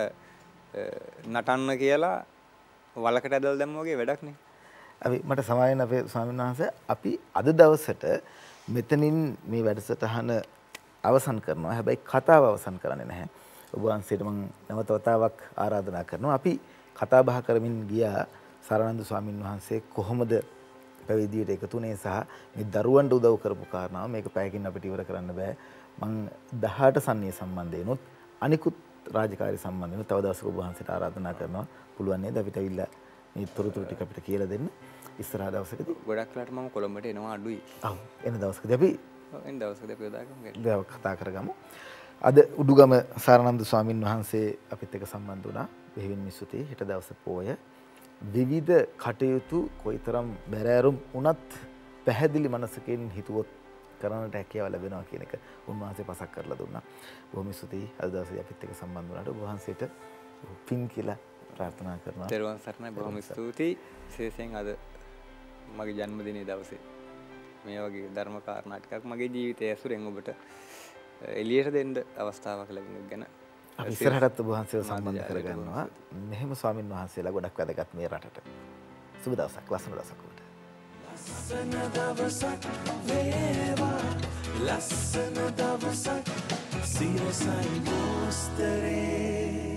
නටන්න කියලා වලකට ඇදලා දැම්ම වගේ වැඩක් නේ. අපි මට සමාවෙන්න අපේ ස්වාමීන් වහන්සේ අපි අද දවසට මෙතනින් මේ වැඩසටහන අවසන් කරනවා. හැබැයි කතාව අවසන් කරන්නේ නැහැ. ඔබ වහන්සේට මම නැවත වතාවක් ආරාධනා කරනවා. අපි කතා බහ කරමින් ගියා සරණන්ද ස්වාමීන් වහන්සේ කොහොමද පැවිදියට එකතු වුණේ සහ මේ දරුවන්ට උදව් කරපු කාරණාව මේක පැයකින් අපිට ඉවර කරන්න බෑ. මම දහඅට සන්නිය සම්බන්ධයෙන්ුත් අනිකුත් රාජකාරී සම්බන්ධයෙන් තව දවසක ඔබ වහන්සේට ආරාධනා කරනවා. පුළුවන් නේද අපිට ඇවිල්ලා මේ තොරතුරු ටික අපිට කියලා දෙන්න. ඉස්සරහ දවසකදී ගොඩක් වෙලාට මම කොළඹට එනවා අඩුයි. ඔව් එන දවසකදී අපි එන දවසකදී අපි යොදාගමු. ඒක කතා කරගමු. අද උඩුගම සාරානන්ද ස්වාමින් වහන්සේ අපිත් එක්ක සම්බන්ධ වුණා. බෙහෙවින් මිසුතේ හෙට දවස පෝය විවිධ කටයුතු කොයිතරම් බැරෑරුම් වුණත් පැහැදිලි මනසකින් හිතුවොත් කරන්නට හැකියාව ලැබෙනවා කියන එක උන්වහන්සේ පසක් කරලා දුන්නා. බොහොම ස්තුතියි අද දවසේ අපිත් එක්ක සම්බන්ධ වුණාට. ඔබ වහන්සේට පින් කියලා ප්‍රාර්ථනා කරනවා. දරුවන් සරණයි බොහොම ස්තුතියි. විශේෂයෙන් අද මගේ ජන්මදිනයේ දවසේ මේ වගේ ධර්ම කාරණා ටිකක් මගේ ජීවිතයේ ඇසුරෙන් ඔබට එළියට දෙන්න අවස්ථාවක් ලැබුණ ගැන අපි ඉස්සරහටත් ඔබ වහන්සේව සම්බන්ධ කරගන්නවා. මෙහෙම ස්වාමින් වහන්සේලා ගොඩක් වැදගත් මේ රටට. සුබ දවසක්, ලස්සන දවසක් ඔබට. ලස්සන දවසක් වේවා, ලස්සන දවසක් සිරසයි මොස්තරේ.